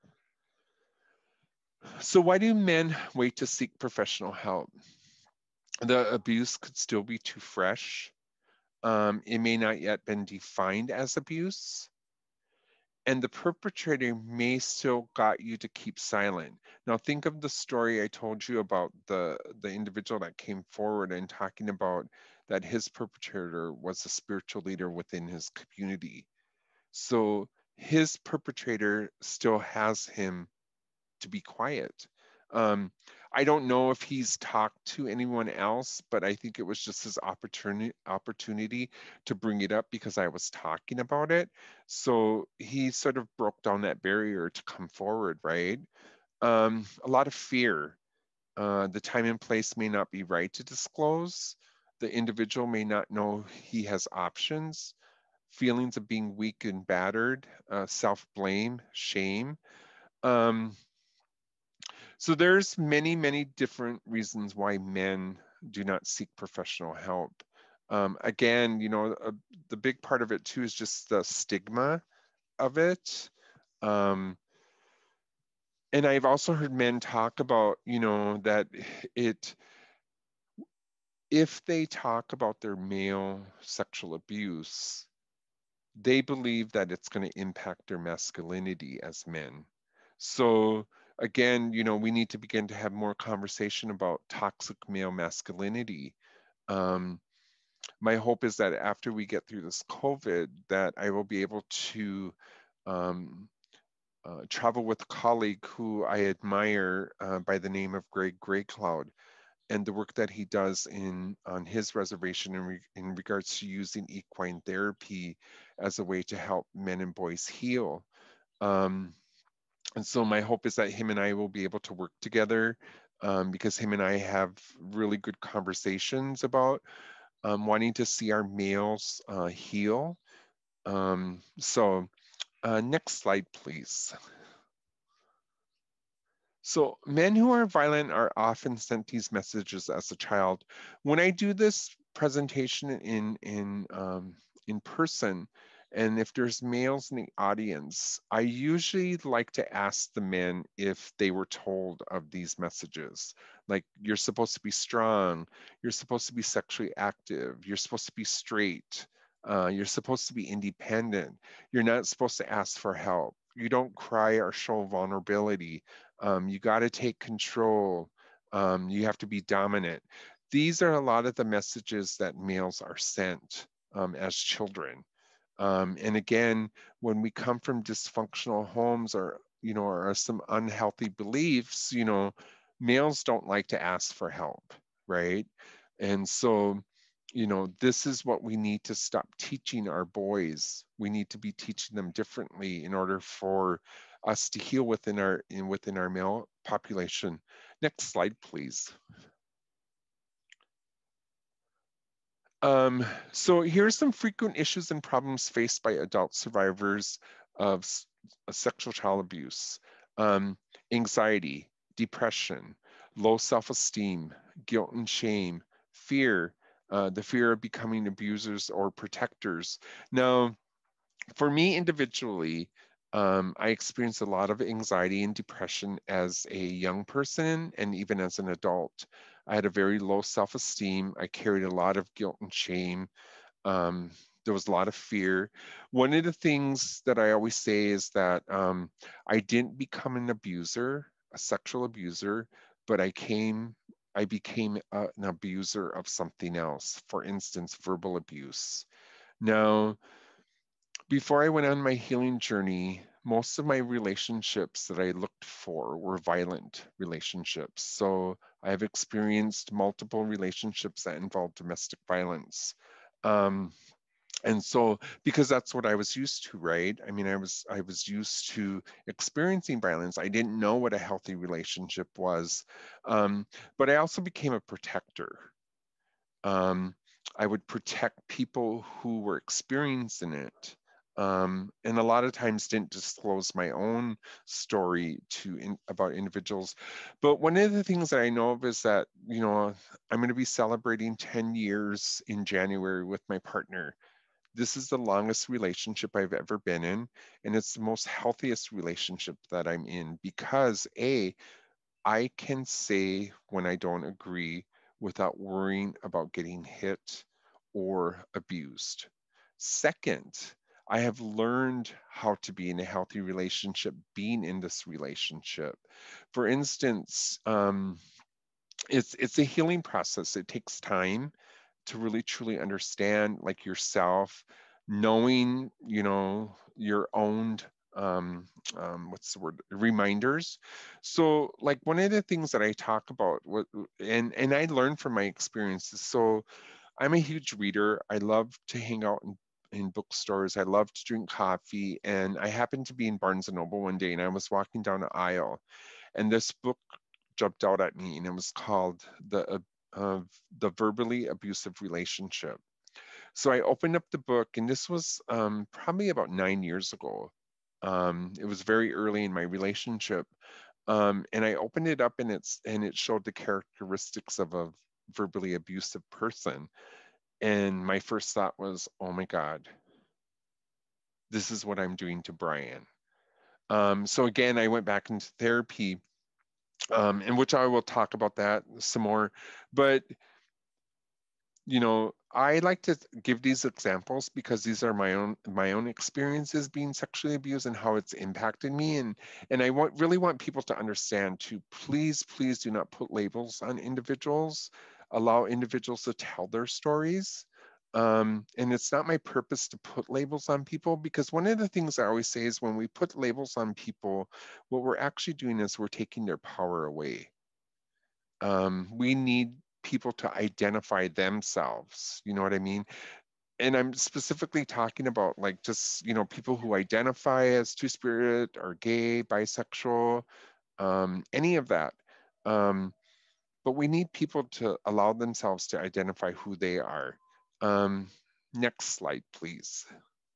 So why do men wait to seek professional help? The abuse could still be too fresh. It may not yet been defined as abuse, and the perpetrator may still got you to keep silent. Now think of the story I told you about the individual that came forward and talking about that his perpetrator was a spiritual leader within his community. So his perpetrator still has him to be quiet. Um, I don't know if he's talked to anyone else, but I think it was just his opportunity to bring it up because I was talking about it. So he sort of broke down that barrier to come forward, right? A lot of fear. The time and place may not be right to disclose. The individual may not know he has options. Feelings of being weak and battered, self blame, shame. Um, so there's many different reasons why men do not seek professional help. Again, the big part of it too is just the stigma of it. Um, and I've also heard men talk about, that it, if they talk about their male sexual abuse, they believe that it's going to impact their masculinity as men. So again, we need to begin to have more conversation about toxic male masculinity. Um, my hope is that after we get through this COVID, that I will be able to um, travel with a colleague who I admire by the name of Greg Greycloud, and the work that he does on his reservation in regards to using equine therapy as a way to help men and boys heal. Um, and so my hope is that him and I will be able to work together, because him and I have really good conversations about wanting to see our males heal. Next slide, please. So men who are violent are often sent these messages as a child. When I do this presentation in person, and if there's males in the audience, I usually like to ask the men if they were told of these messages. Like, you're supposed to be strong, you're supposed to be sexually active, you're supposed to be straight, you're supposed to be independent, you're not supposed to ask for help, you don't cry or show vulnerability, you got to take control. You have to be dominant. These are a lot of the messages that males are sent as children. And again, when we come from dysfunctional homes or some unhealthy beliefs, males don't like to ask for help, right? And so, this is what we need to stop teaching our boys. We need to be teaching them differently in order for us to heal within our male population. Next slide, please. So here's some frequent issues and problems faced by adult survivors of sexual child abuse. Anxiety, depression, low self-esteem, guilt and shame, fear, the fear of becoming abusers or protectors. Now, for me individually, I experienced a lot of anxiety and depression as a young person and even as an adult. I had a very low self esteem. I carried a lot of guilt and shame. Um, there was a lot of fear. One of the things that I always say is that I didn't become an abuser, a sexual abuser, but I became an abuser of something else. For instance, verbal abuse. Now, before I went on my healing journey, most of my relationships that I looked for were violent relationships. So I have experienced multiple relationships that involved domestic violence. Um, and so because that's what I was used to, right? I mean, I was used to experiencing violence. I didn't know what a healthy relationship was. But I also became a protector. um, I would protect people who were experiencing it. And a lot of times didn't disclose my own story about individuals. But one of the things that I know of is that, I'm going to be celebrating 10 years in January with my partner. This is the longest relationship I've ever been in, and it's the most healthiest relationship that I'm in because I can say when I don't agree without worrying about getting hit or abused. Second, I have learned how to be in a healthy relationship, being in this relationship. For instance, it's a healing process. It takes time to really truly understand like yourself, knowing, you know, your own what's the word, reminders. So like one of the things that I talk about and I learned from my experiences. So I'm a huge reader. I love to hang out in bookstores. I love to drink coffee. And I happened to be in Barnes and Noble one day, and I was walking down the aisle, and this book jumped out at me, and it was called uh, the Verbally Abusive Relationship. So I opened up the book, and this was probably about 9 years ago. It was very early in my relationship, and I opened it up, and it showed the characteristics of a verbally abusive person. And my first thought was, oh my God, this is what I'm doing to Brian. So again, I went back into therapy, in which I will talk about that some more. But you know, I like to give these examples because these are my own experiences being sexually abused and how it's impacted me. And I really want people to understand to please do not put labels on individuals. Allow individuals to tell their stories. And it's not my purpose to put labels on people, because one of the things I always say is when we put labels on people, what we're actually doing is we're taking their power away. We need people to identify themselves. You know what I mean? And I'm specifically talking about like just, you know, people who identify as two-spirit or gay, bisexual, any of that. Um, but we need people to allow themselves to identify who they are. Um, Next slide, please.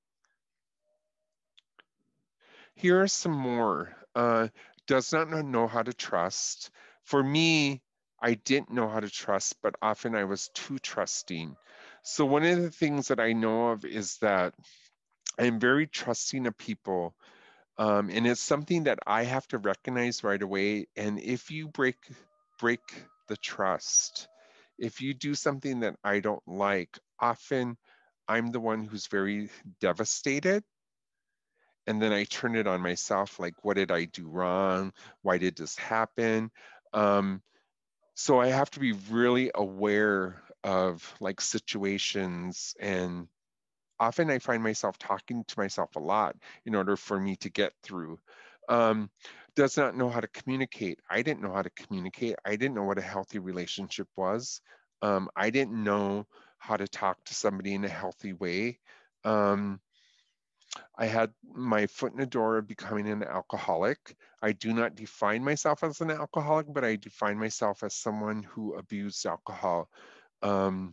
Here are some more. Does not know how to trust. For me, I didn't know how to trust, but often I was too trusting. So one of the things that I know of is that I'm very trusting of people, and it's something that I have to recognize right away. And if you break the trust, if you do something that I don't like, often I'm the one who's very devastated, and then I turn it on myself, like, what did I do wrong? Why did this happen? Um, so I have to be really aware of like situations, and often I find myself talking to myself a lot in order for me to get through. Um, does not know how to communicate. I didn't know how to communicate. I didn't know what a healthy relationship was. I didn't know how to talk to somebody in a healthy way. Um, I had my foot in the door of becoming an alcoholic. I do not define myself as an alcoholic, but I define myself as someone who abused alcohol. Um,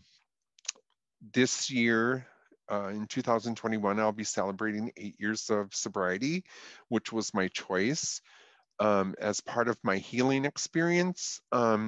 this year, in 2021, I'll be celebrating 8 years of sobriety, which was my choice. As part of my healing experience,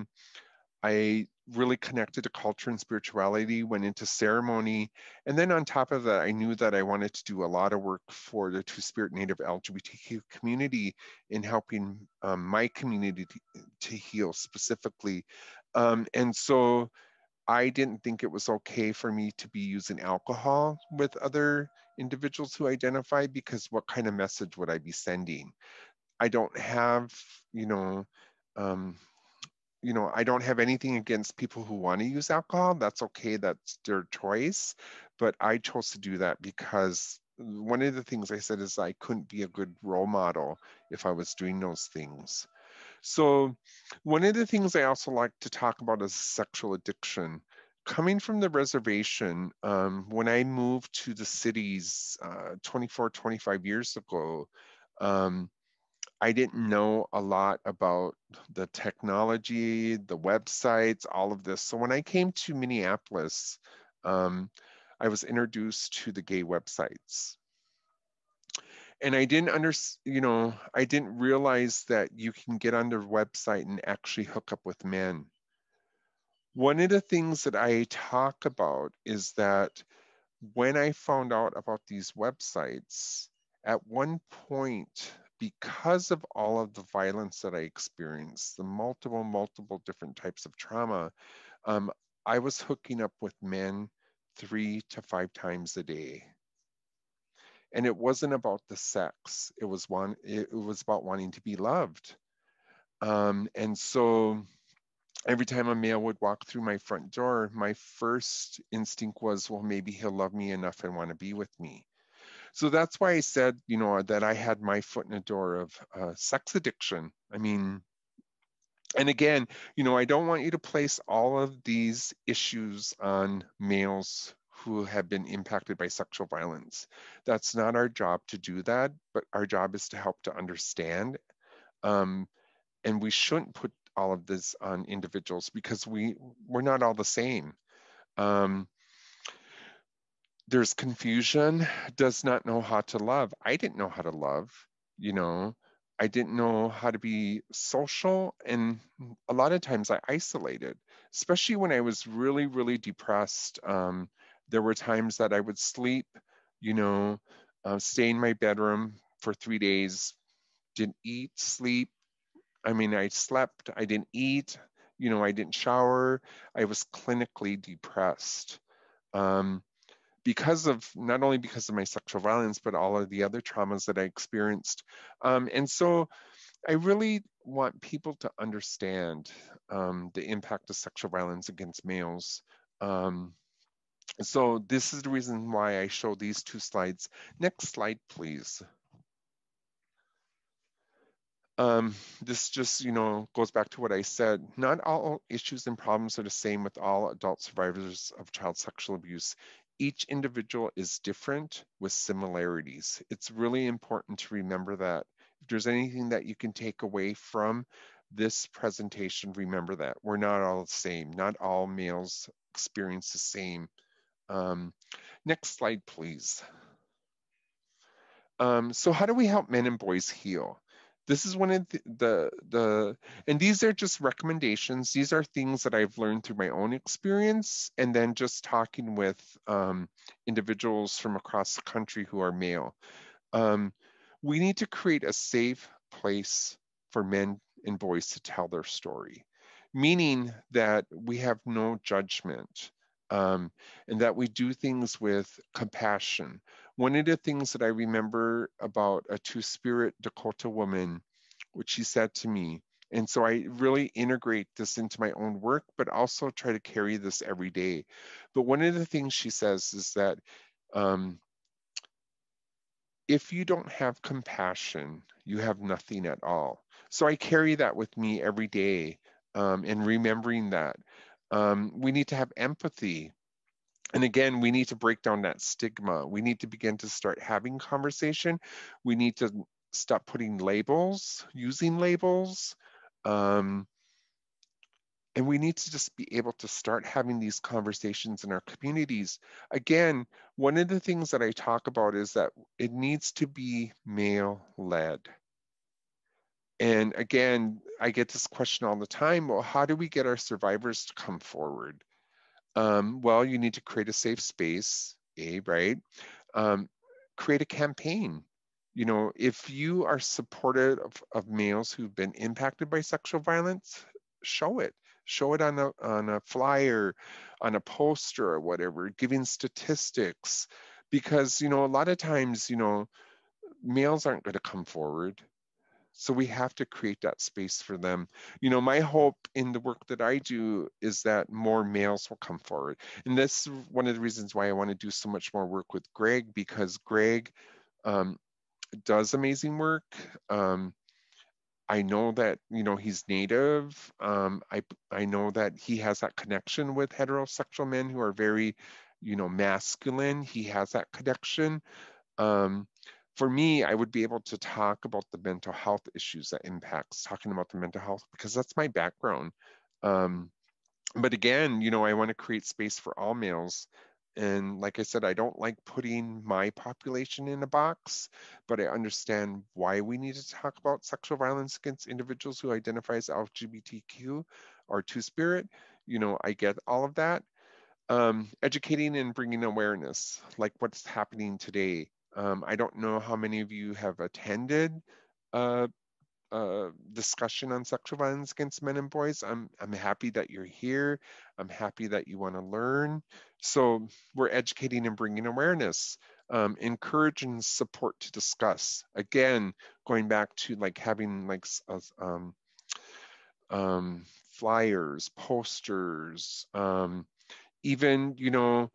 I really connected to culture and spirituality, went into ceremony. And then on top of that, I knew that I wanted to do a lot of work for the Two-Spirit Native LGBTQ community in helping my community to heal specifically. And so I didn't think it was okay for me to be using alcohol with other individuals who identify, because what kind of message would I be sending? I don't have, you know, um, I don't have anything against people who want to use alcohol. That's okay. That's their choice. But I chose to do that because one of the things I said is I couldn't be a good role model if I was doing those things. So one of the things I also like to talk about is sexual addiction. Coming from the reservation, when I moved to the cities 24, 25 years ago, um, I didn't know a lot about the technology, the websites, all of this. So when I came to Minneapolis, um, I was introduced to the gay websites. And I didn't I didn't realize that you can get on their website and actually hook up with men. One of the things that I talk about is that when I found out about these websites, at one point, because of all of the violence that I experienced, the multiple different types of trauma, Um, I was hooking up with men 3 to 5 times a day. And it wasn't about the sex. It was about wanting to be loved. And so every time a male would walk through my front door, my first instinct was, well, maybe he'll love me enough and want to be with me. So that's why I said, that I had my foot in the door of sex addiction. I mean, and again, I don't want you to place all of these issues on males who have been impacted by sexual violence. That's not our job to do that, but our job is to help to understand. Um, and we shouldn't put all of this on individuals because we're not all the same. Um, there's confusion, does not know how to love. I didn't know how to love, you know. I didn't know how to be social, and a lot of times I isolated, especially when I was really, really depressed. There were times that I would sleep, you know, stay in my bedroom for 3 days, didn't eat, sleep. I mean, I slept, I didn't eat, I didn't shower. I was clinically depressed. Um, because of not only because of my sexual violence, but all of the other traumas that I experienced. And so I really want people to understand the impact of sexual violence against males. So this is the reason why I show these 2 slides. Next slide, please. This just, goes back to what I said. Not all issues and problems are the same with all adult survivors of child sexual abuse. Each individual is different with similarities. It's really important to remember that. If there's anything that you can take away from this presentation, remember that. We're not all the same. Not all males experience the same. Next slide, please. So how do we help men and boys heal? This is one of and these are just recommendations. These are things that I've learned through my own experience and then just talking with individuals from across the country who are male. We need to create a safe place for men and boys to tell their story, meaning that we have no judgment. And that we do things with compassion. One of the things that I remember about a Two-Spirit Dakota woman, which she said to me, and so I really integrate this into my own work, but also try to carry this every day. But one of the things she says is that if you don't have compassion, you have nothing at all. So I carry that with me every day, and remembering that. We need to have empathy. And again, we need to break down that stigma. We need to begin to start having conversation. We need to stop putting labels, using labels. And we need to just be able to start having these conversations in our communities. Again, one of the things that I talk about is that it needs to be male-led. And again, I get this question all the time, well, how do we get our survivors to come forward? Well, you need to create a safe space, right? Create a campaign. If you are supportive of males who've been impacted by sexual violence, show it. Show it on a flyer, on a poster or whatever, giving statistics. Because, a lot of times, males aren't going to come forward. So we have to create that space for them. My hope in the work that I do is that more males will come forward. And that's one of the reasons why I want to do so much more work with Greg, because Greg does amazing work. I know that, he's Native. I know that he has that connection with heterosexual men who are very, masculine. He has that connection. For me, I would be able to talk about the mental health issues that impacts, talking about the mental health, because that's my background. But again, I want to create space for all males. And like I said, I don't like putting my population in a box, but I understand why we need to talk about sexual violence against individuals who identify as LGBTQ or Two-Spirit. I get all of that. Educating and bringing awareness, like what's happening today. I don't know how many of you have attended discussion on sexual violence against men and boys. I'm happy that you're here. I'm happy that you want to learn. So we're educating and bringing awareness, encourage and support to discuss. Again, going back to like having like flyers, posters, even, you know,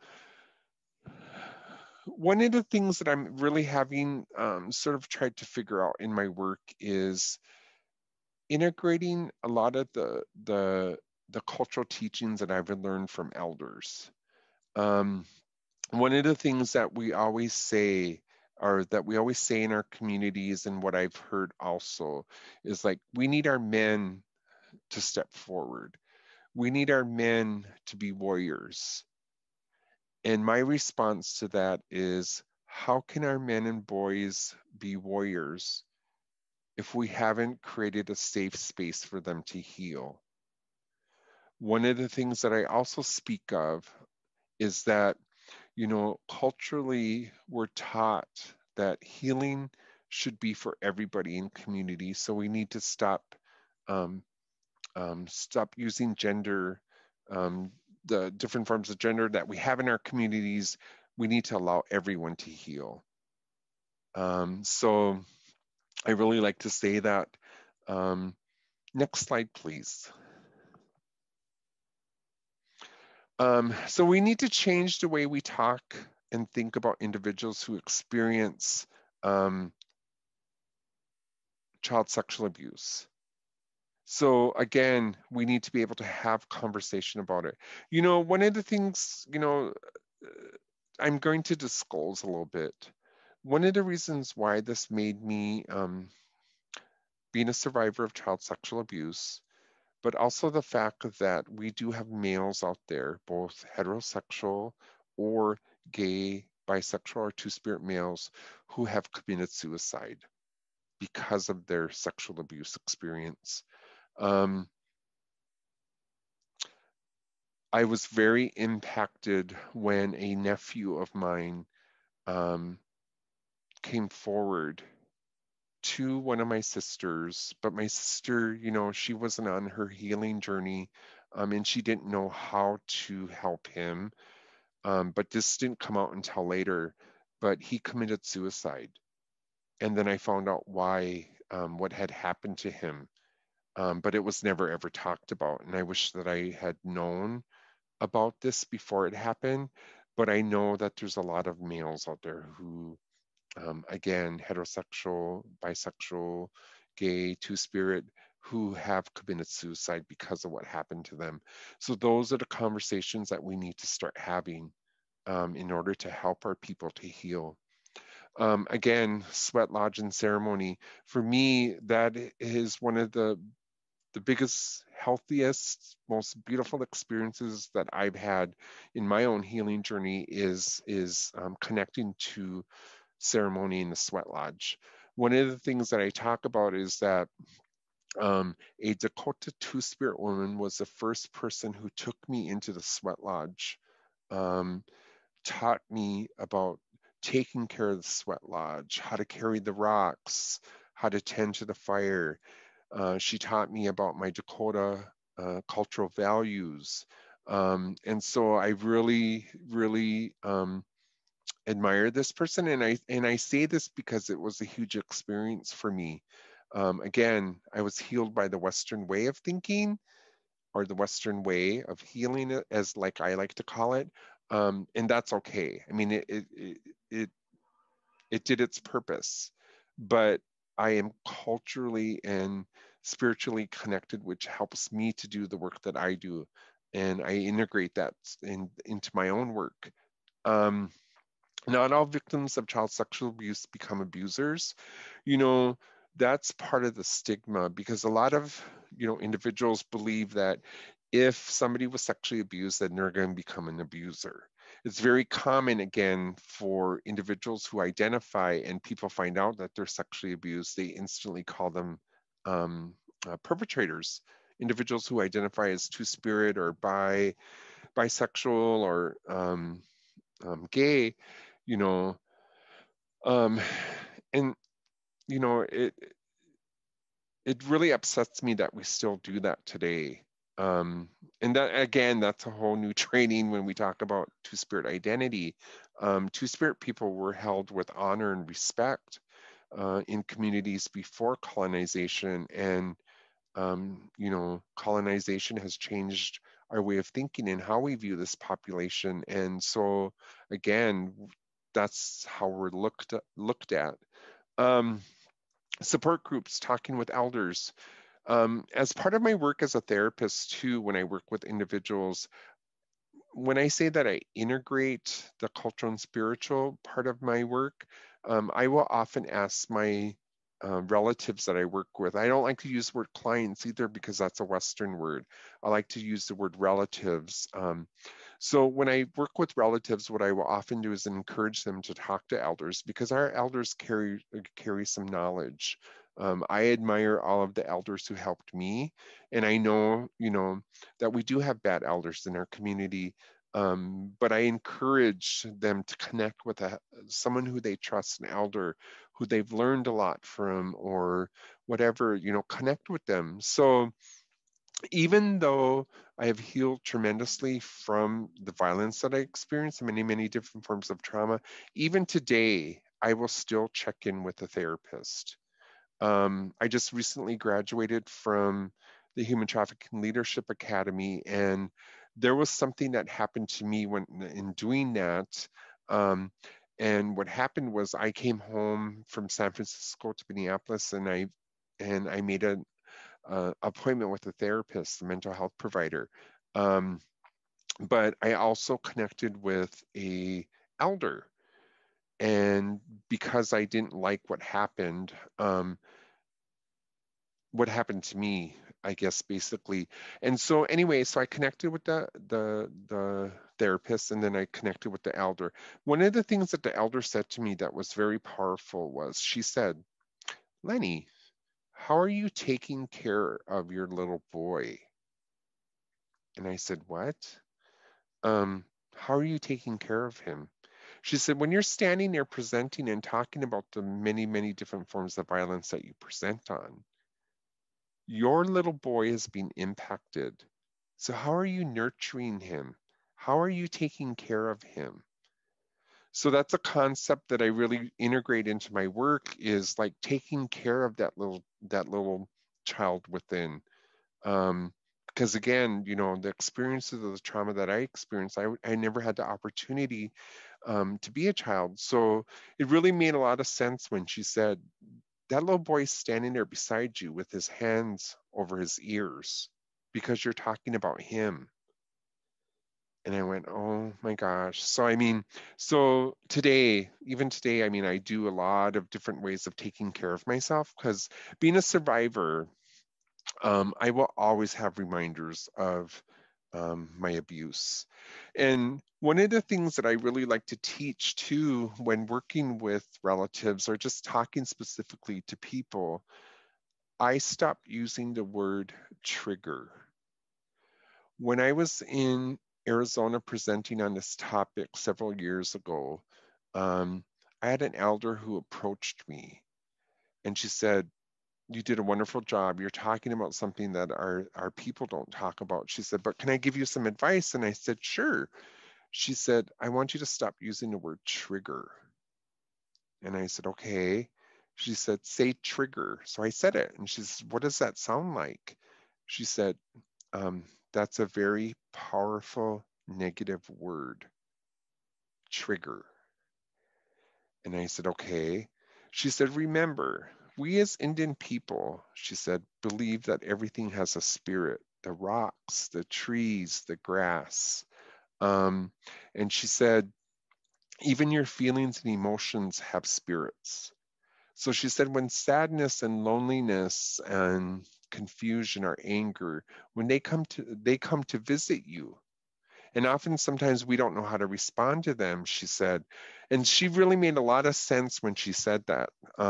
one of the things that I'm really having sort of tried to figure out in my work is integrating a lot of the cultural teachings that I've learned from elders. Um, One of the things that we always say, or that we always say in our communities, and what I've heard also, is like we need our men to step forward. We need our men to be warriors. And my response to that is, how can our men and boys be warriors if we haven't created a safe space for them to heal? One of the things that I also speak of is that, you know, culturally, we're taught that healing should be for everybody in community. So we need to um, stop using gender, um, the different forms of gender that we have in our communities. We need to allow everyone to heal. So I really like to say that. Um, Next slide, please. So we need to change the way we talk and think about individuals who experience um, child sexual abuse. So again, we need to be able to have conversation about it. You know, one of the things, you know, I'm going to disclose a little bit. One of the reasons why this made me being a survivor of child sexual abuse, but also the fact that we do have males out there, both heterosexual or gay, bisexual, or two-spirit males who have committed suicide because of their sexual abuse experience. Um, I was very impacted when a nephew of mine um, came forward to one of my sisters, but my sister, you know, she wasn't on her healing journey, and she didn't know how to help him. But this didn't come out until later. But he committed suicide, and then I found out why, what had happened to him. But it was never ever talked about, and I wish that I had known about this before it happened. But I know that there's a lot of males out there who, again, heterosexual, bisexual, gay, two-spirit, who have committed suicide because of what happened to them. So those are the conversations that we need to start having in order to help our people to heal. Again, sweat lodge and ceremony. For me, that is one of the biggest, healthiest, most beautiful experiences that I've had in my own healing journey is connecting to ceremony in the sweat lodge. One of the things that I talk about is that a Dakota Two Spirit woman was the first person who took me into the sweat lodge, um, taught me about taking care of the sweat lodge, how to carry the rocks, how to tend to the fire. She taught me about my Dakota cultural values. And so I really, really admire this person, and I say this because it was a huge experience for me. Again, I was healed by the Western way of thinking, or the Western way of healing, it as like I like to call it, and that's okay. I mean, it it did its purpose, but I am culturally and spiritually connected, which helps me to do the work that I do, and I integrate that into my own work. Um, Not all victims of child sexual abuse become abusers. You know, that's part of the stigma, because a lot of, you know, individuals believe that if somebody was sexually abused, then they're going to become an abuser. It's very common, again, for individuals who identify and people find out that they're sexually abused, they instantly call them perpetrators. Individuals who identify as two-spirit or bisexual or gay, you know, um, and you know, it really upsets me that we still do that today. Um, and that, again, that's a whole new training when we talk about Two-Spirit identity. Two-Spirit people were held with honor and respect in communities before colonization. And, colonization has changed our way of thinking and how we view this population. And so, again, that's how we're looked at. Um, Support groups, talking with elders. As part of my work as a therapist too, when I work with individuals, when I say that I integrate the cultural and spiritual part of my work, I will often ask my relatives that I work with. I don't like to use the word clients either because that's a Western word. I like to use the word relatives. So when I work with relatives, what I will often do is encourage them to talk to elders because our elders carry some knowledge. I admire all of the elders who helped me, and I know, that we do have bad elders in our community. But I encourage them to connect with someone who they trust, an elder who they've learned a lot from, or whatever, connect with them. So even though I have healed tremendously from the violence that I experienced, many, many different forms of trauma, even today, I will still check in with a therapist. I just recently graduated from the Human Trafficking Leadership Academy, and there was something that happened to me when in doing that. And what happened was I came home from San Francisco to Minneapolis, and I made an appointment with a therapist, a mental health provider. Um, but I also connected with a elder, and because I didn't like what happened to me, I guess, basically. And so anyway, so I connected with the therapist, and then I connected with the elder. One of the things that the elder said to me that was very powerful was, she said, "Lenny, how are you taking care of your little boy?" And I said, "What? How are you taking care of him?" She said, "When you're standing there presenting and talking about the many, many different forms of violence that you present on, your little boy is being impacted. So how are you nurturing him? How are you taking care of him?" So that's a concept that I really integrate into my work, is like taking care of that little child within. Because again, the experiences of the trauma that I experienced, I never had the opportunity to be a child. So it really made a lot of sense when she said, "That little boy's standing there beside you with his hands over his ears because you're talking about him." And I went, "Oh my gosh." So, so today, even today, I do a lot of different ways of taking care of myself because being a survivor, I will always have reminders of my abuse. And one of the things that I really like to teach too when working with relatives or just talking specifically to people, I stopped using the word trigger. When I was in Arizona presenting on this topic several years ago, um, I had an elder who approached me, and she said, "You did a wonderful job. You're talking about something that our people don't talk about." She said, "But can I give you some advice?" And I said, "Sure." She said, "I want you to stop using the word trigger." And I said, "Okay." She said, "Say trigger." So I said it, and she said, "What does that sound like?" She said, "That's a very powerful negative word, trigger." And I said, "Okay." She said, "Remember, we as Indian people," she said, "believe that everything has a spirit, the rocks, the trees, the grass." Um, and she said, "Even your feelings and emotions have spirits." So she said, when sadness and loneliness and confusion or anger, when they come to visit you, and often sometimes we don't know how to respond to them, she said. And she really made a lot of sense when she said that.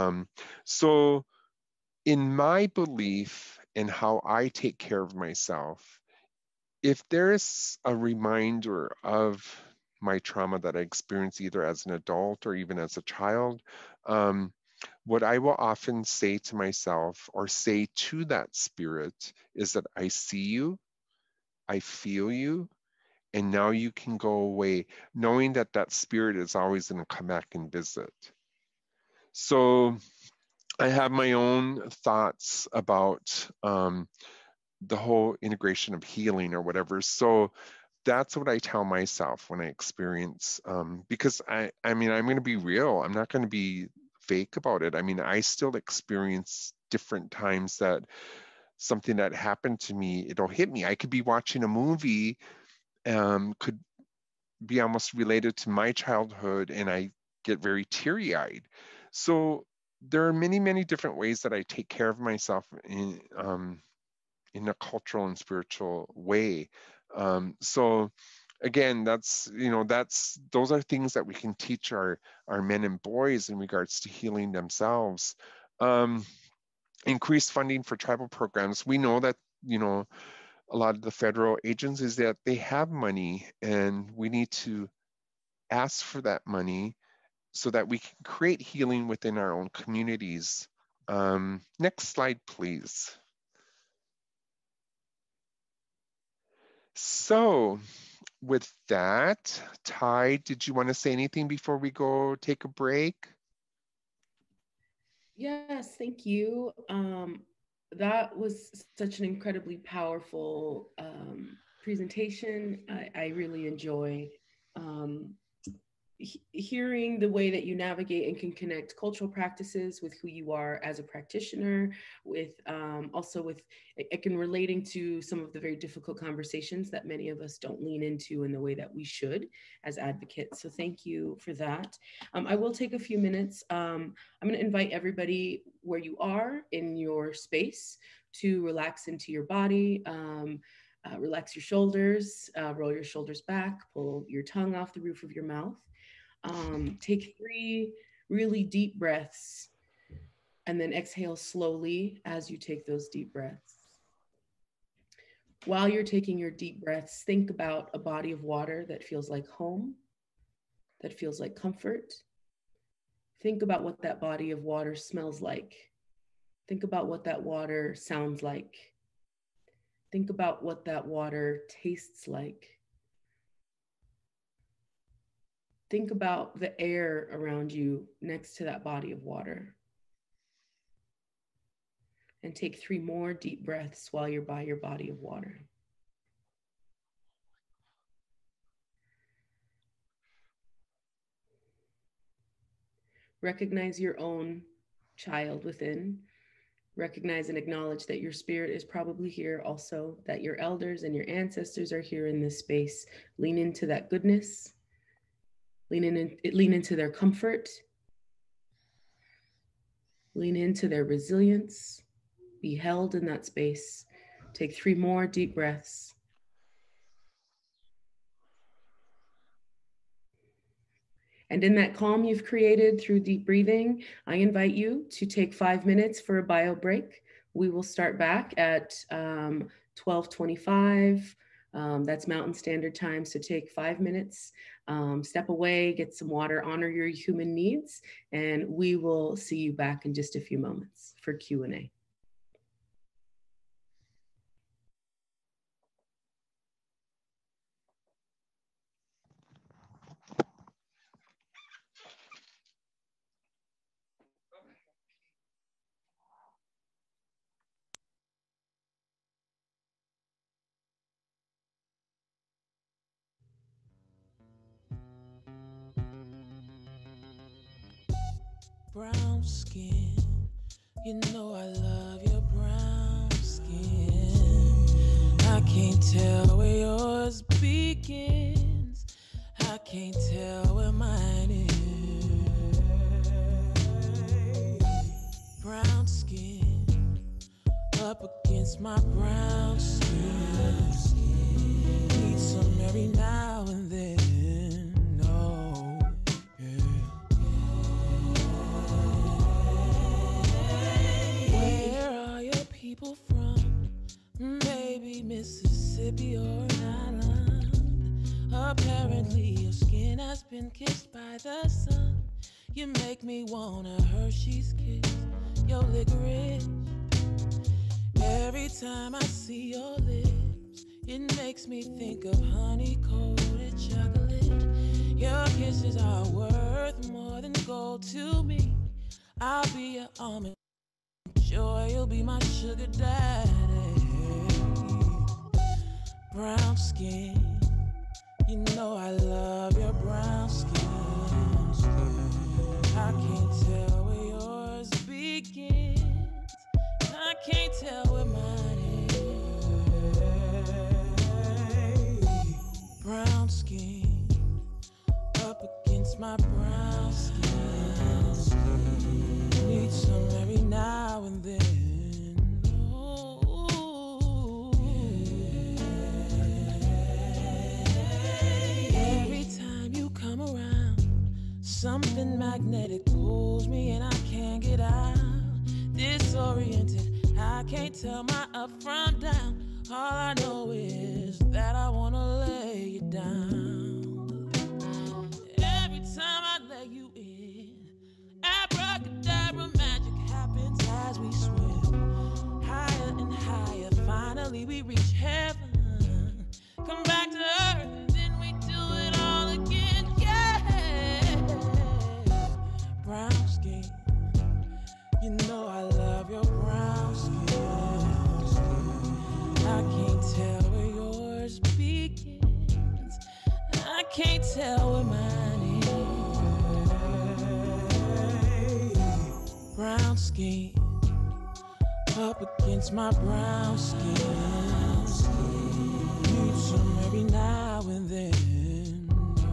So in my belief in how I take care of myself, if there's a reminder of my trauma that I experienced either as an adult or even as a child, What I will often say to myself or say to that spirit is that I see you, I feel you, and now you can go away, knowing that that spirit is always going to come back and visit. So I have my own thoughts about the whole integration of healing or whatever. So that's what I tell myself when I experience, because I mean, I'm going to be real. I'm not going to be fake about it. I mean, I still experience different times that something that happened to me, it'll hit me. I could be watching a movie, could be almost related to my childhood, and I get very teary-eyed. So there are many, many different ways that I take care of myself in a cultural and spiritual way. So again, that's, you know, that's, those are things that we can teach our men and boys in regards to healing themselves. Increased funding for tribal programs. We know that, you know, a lot of the federal agencies, that they have money, and we need to ask for that money so that we can create healing within our own communities. Next slide, please. So with that, Ty, did you want to say anything before we go take a break? Yes, thank you. That was such an incredibly powerful presentation. I really enjoy um, hearing the way that you navigate and can connect cultural practices with who you are as a practitioner, with also with it can relating to some of the very difficult conversations that many of us don't lean into in the way that we should as advocates. So thank you for that. I will take a few minutes. I'm going to invite everybody where you are in your space to relax into your body. Relax your shoulders, roll your shoulders back, pull your tongue off the roof of your mouth. Take 3 really deep breaths and then exhale slowly as you take those deep breaths. While you're taking your deep breaths, think about a body of water that feels like home, that feels like comfort. Think about what that body of water smells like. Think about what that water sounds like. Think about what that water tastes like. Think about the air around you next to that body of water. And take 3 more deep breaths while you're by your body of water. Recognize your own child within. Recognize and acknowledge that your spirit is probably here also, that your elders and your ancestors are here in this space. Lean into that goodness. Lean into their comfort. Lean into their resilience. Be held in that space. Take 3 more deep breaths. And in that calm you've created through deep breathing, I invite you to take 5 minutes for a bio break. We will start back at 12:25. That's Mountain Standard Time. So take 5 minutes, step away, get some water, honor your human needs, and we will see you back in just a few moments for Q&A. Brown skin, you know I love your brown skin. I can't tell where yours begins, I can't tell where mine is. Brown skin, up against my brown skin. Need some every now and then. People from maybe Mississippi or Island. Apparently your skin has been kissed by the sun. You make me wanna Hershey's kiss your licorice. Every time I see your lips, it makes me think of honey-coated chocolate. Your kisses are worth more than gold to me. I'll be your almond joy, you'll be my sugar daddy. Brown skin, you know I love your brown skin. I can't tell where yours begins. I can't tell where mine is. Brown skin, up against my brown skin. Need some every now and then. Ooh. Every time you come around, something magnetic pulls me and I can't get out. Disoriented, I can't tell my up from down. All I know is that I wanna lay you down. Every time I lay you in, abracadabra magic happens as we swim higher and higher. Finally we reach heaven, come back to earth, and then we do it all again. Yeah, brown skin, you know I love your brown skin. I can't tell where yours begins. I can't tell where mine is. Brown skin, up against my brown skin. Need some every now and then.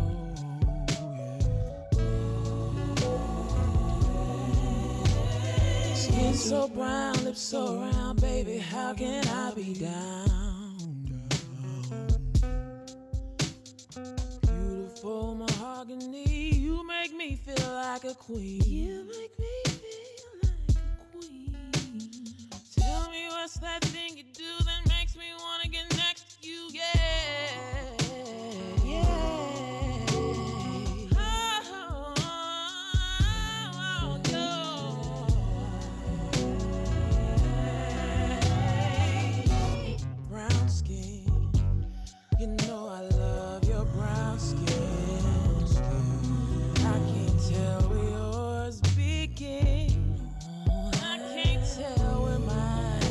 Oh, yeah. Skin so brown, lips so round, baby, how can I be down? Beautiful mahogany, you make me feel like a queen. You make me feel like a queen. Tell me what's that thing you do that makes me wanna get next to you, yeah. Yeah. Oh, no. Brown skin, you know I love your brown skin. I can't tell where yours begins. I can't tell where mine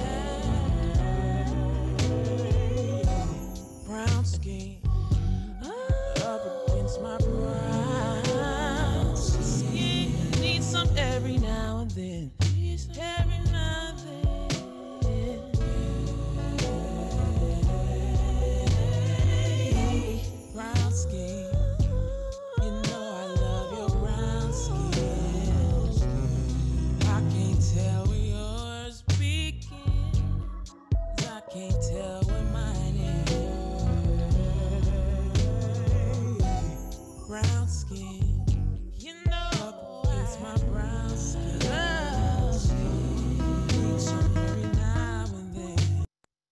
is. Brown skin, up against my brown skin. Need some every now and then. Every now and then. Brown skin, you know I love your brown skin. I can't tell where yours begins. I can't tell where mine is. Brown skin, you know up against my brown skin. Need some every now and then.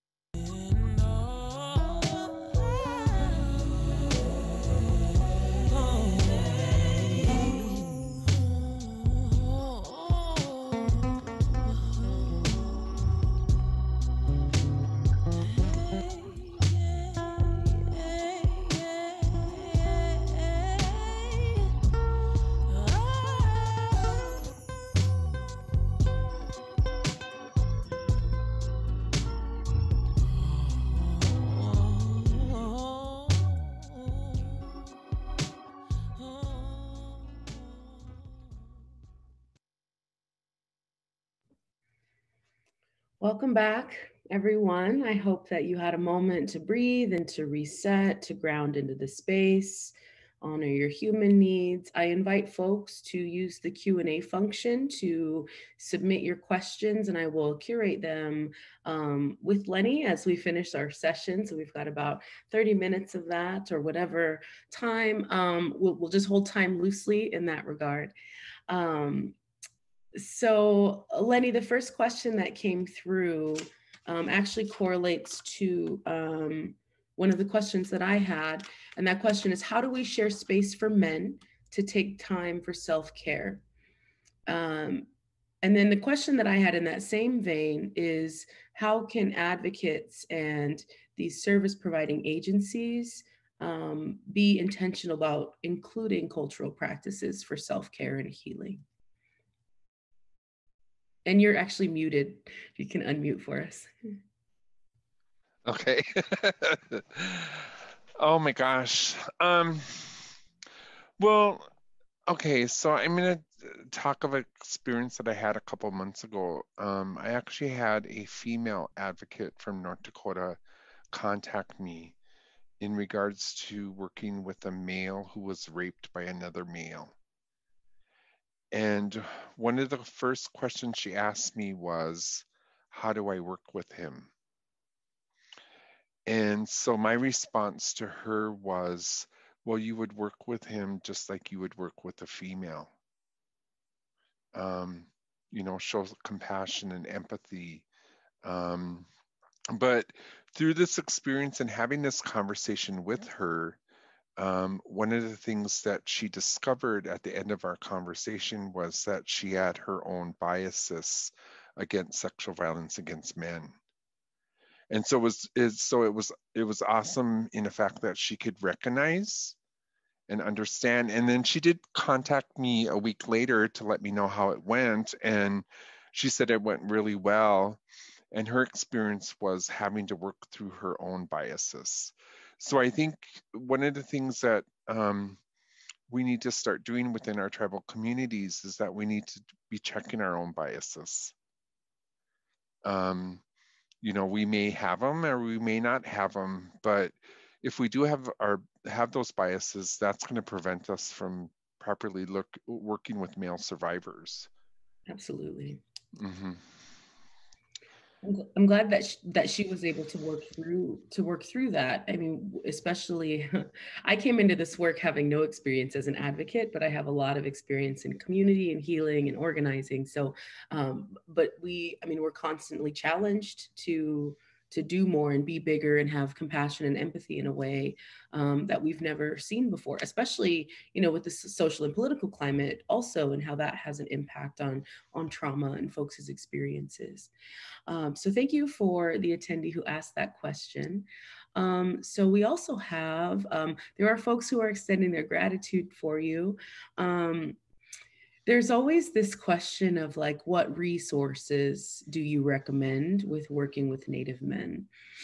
Welcome back, everyone. I hope that you had a moment to breathe and to reset, to ground into the space, honor your human needs. I invite folks to use the Q&A function to submit your questions, and I will curate them with Lenny as we finish our session. So we've got about 30 minutes of that or whatever time. We'll just hold time loosely in that regard. So Lenny, the first question that came through actually correlates to one of the questions that I had. And that question is, how do we share space for men to take time for self-care. And then the question that I had in that same vein is, how can advocates and these service providing agencies be intentional about including cultural practices for self-care and healing? And you're actually muted. If you can unmute for us. Okay. Oh my gosh. Well, okay, so I'm gonna talk of an experience that I had a couple months ago. I actually had a female advocate from North Dakota contact me in regards to working with a male who was raped by another male. And one of the first questions she asked me was, how do I work with him? And so my response to her was, well, you would work with him just like you would work with a female. You know, show compassion and empathy. But through this experience and having this conversation with her, one of the things that she discovered at the end of our conversation was that she had her own biases against sexual violence against men. And so it was awesome in the fact that she could recognize and understand. And then she did contact me a week later to let me know how it went. And she said it went really well. And her experience was having to work through her own biases. So I think one of the things that we need to start doing within our tribal communities is that we need to be checking our own biases. You know, we may have them or we may not have them, but if we do have those biases, that's going to prevent us from properly working with male survivors. Absolutely. Mm-hmm. I'm glad that she was able to work through that. I mean, especially I came into this work having no experience as an advocate, but I have a lot of experience in community and healing and organizing. So, but we're constantly challenged to do more and be bigger and have compassion and empathy in a way that we've never seen before, especially, you know, with the social and political climate also, and how that has an impact on trauma and folks' experiences. So thank you for the attendee who asked that question. So we also have, there are folks who are extending their gratitude for you. There's always this question of like, what resources do you recommend with working with Native men?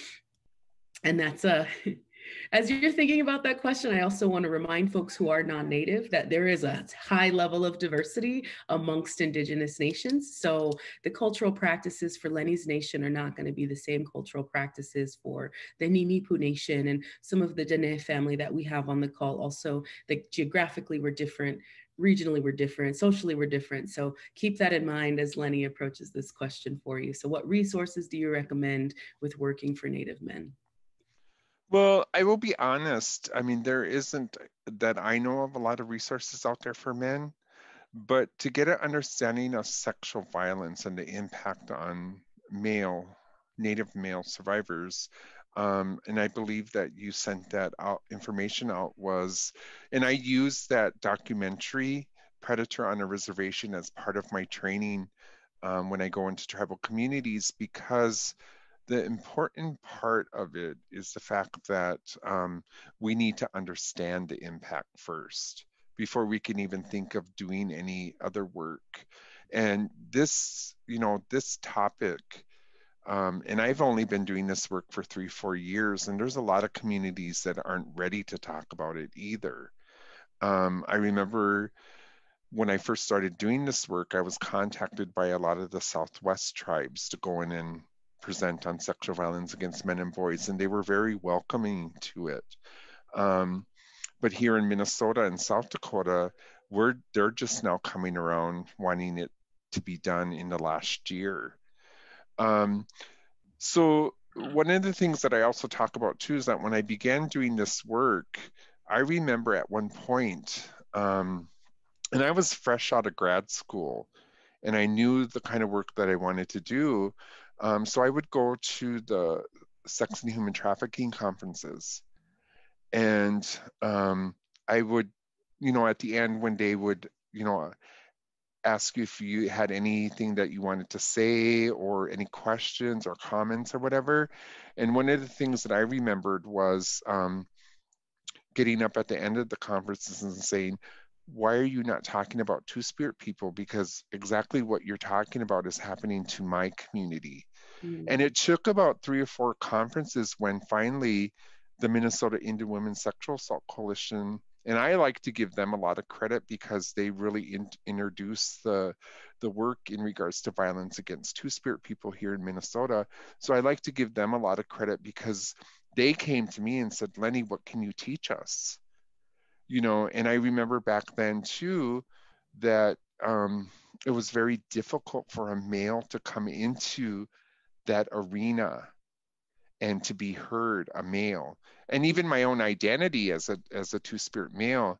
And that's as you're thinking about that question, I also want to remind folks who are non-Native that there is a high level of diversity amongst Indigenous nations. So the cultural practices for Lenny's Nation are not going to be the same cultural practices for the Nimipu Nation and some of the Dene family that we have on the call. Also, that geographically we're different, regionally we're different, socially we're different. So keep that in mind as Lenny approaches this question for you. So what resources do you recommend with working for Native men? Well, I will be honest. I mean, there isn't, that I know of, a lot of resources out there for men, but to get an understanding of sexual violence and the impact on Native male survivors, and I believe that you sent that information out, and I used that documentary, Predator on a Reservation, as part of my training when I go into tribal communities, because the important part of it is the fact that we need to understand the impact first before we can even think of doing any other work. And this topic, and I've only been doing this work for 3-4 years, and there's a lot of communities that aren't ready to talk about it either. I remember when I first started doing this work, I was contacted by a lot of the Southwest tribes to go in and present on sexual violence against men and boys, and they were very welcoming to it. But here in Minnesota and South Dakota, they're just now coming around wanting it to be done in the last year. So one of the things that I also talk about too is that when I began doing this work, I remember at one point, and I was fresh out of grad school, and I knew the kind of work that I wanted to do. So I would go to the sex and human trafficking conferences, and I would at the end when they would, ask you if you had anything that you wanted to say or any questions or comments or whatever. And one of the things that I remembered was getting up at the end of the conferences and saying, why are you not talking about Two-Spirit people? Because exactly what you're talking about is happening to my community. And it took about 3 or 4 conferences when finally the Minnesota Indian Women's Sexual Assault Coalition, and I like to give them a lot of credit because they really introduced the work in regards to violence against Two-Spirit people here in Minnesota. So I like to give them a lot of credit because they came to me and said, Lenny, what can you teach us? And I remember back then too that it was very difficult for a male to come into that arena and to be heard, a male. And even my own identity as a Two-Spirit male,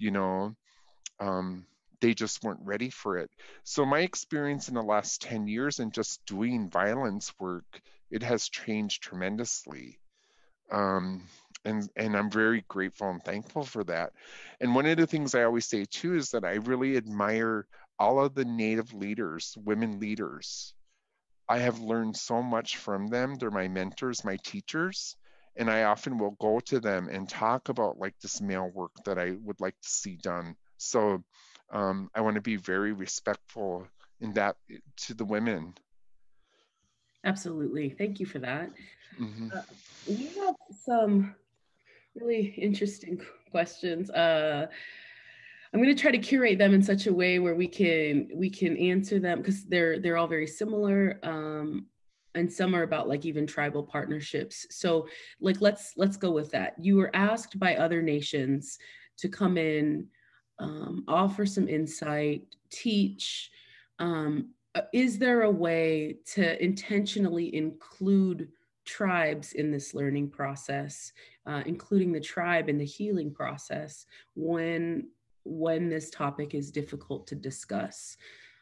they just weren't ready for it. So my experience in the last 10 years and just doing violence work, it has changed tremendously. And I'm very grateful and thankful for that. And one of the things I always say too is that I really admire all of the Native leaders, women leaders. I have learned so much from them. They're my mentors, my teachers, and I often will go to them and talk about like this male work that I would like to see done. So I want to be very respectful in that to the women. Absolutely. Thank you for that. Mm-hmm. We have some really interesting questions. I'm going to try to curate them in such a way where we can answer them because they're all very similar, and some are about like even tribal partnerships. So like let's go with that. You were asked by other nations to come in, offer some insight, teach. Is there a way to intentionally include tribes in this learning process, including the tribe in the healing process when this topic is difficult to discuss?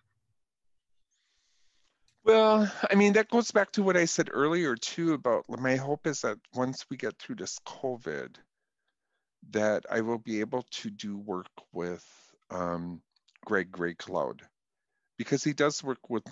Well, I mean, that goes back to what I said earlier too about my hope is that once we get through this COVID, that I will be able to do work with Greg Cloud, because he does work with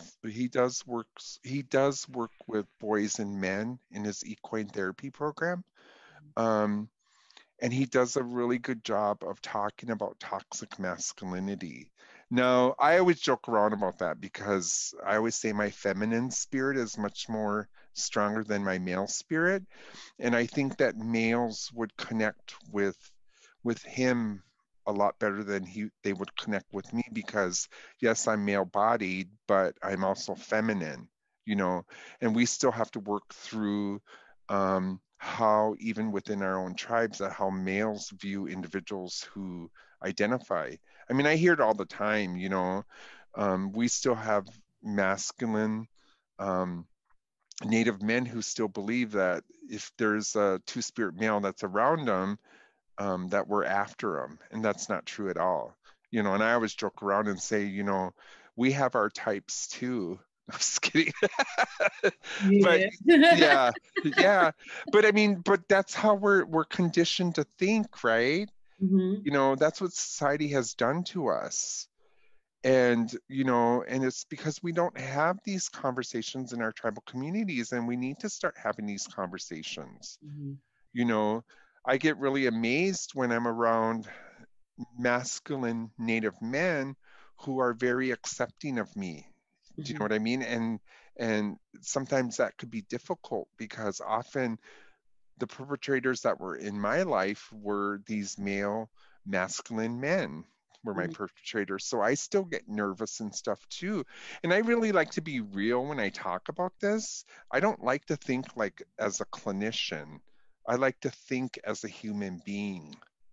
boys and men in his equine therapy program. And he does a really good job of talking about toxic masculinity. Now, I always joke around about that because I always say my feminine spirit is much more stronger than my male spirit. And I think that males would connect with him a lot better than they would connect with me, because yes, I'm male bodied, but I'm also feminine, and we still have to work through how even within our own tribes, how males view individuals who identify. I mean, I hear it all the time, we still have masculine Native men who still believe that if there's a Two-Spirit male that's around them, that we're after them. And that's not true at all. And I always joke around and say, we have our types too. I'm just kidding. But yeah. But I mean, but that's how we're conditioned to think, right? Mm-hmm. That's what society has done to us. And and it's because we don't have these conversations in our tribal communities, and we need to start having these conversations. Mm-hmm. I get really amazed when I'm around masculine Native men who are very accepting of me. Do you know what I mean? And sometimes that could be difficult because often the perpetrators that were in my life were these male masculine men were my perpetrators. So I still get nervous and stuff too. And I really like to be real when I talk about this. I don't like to think like as a clinician. I like to think as a human being,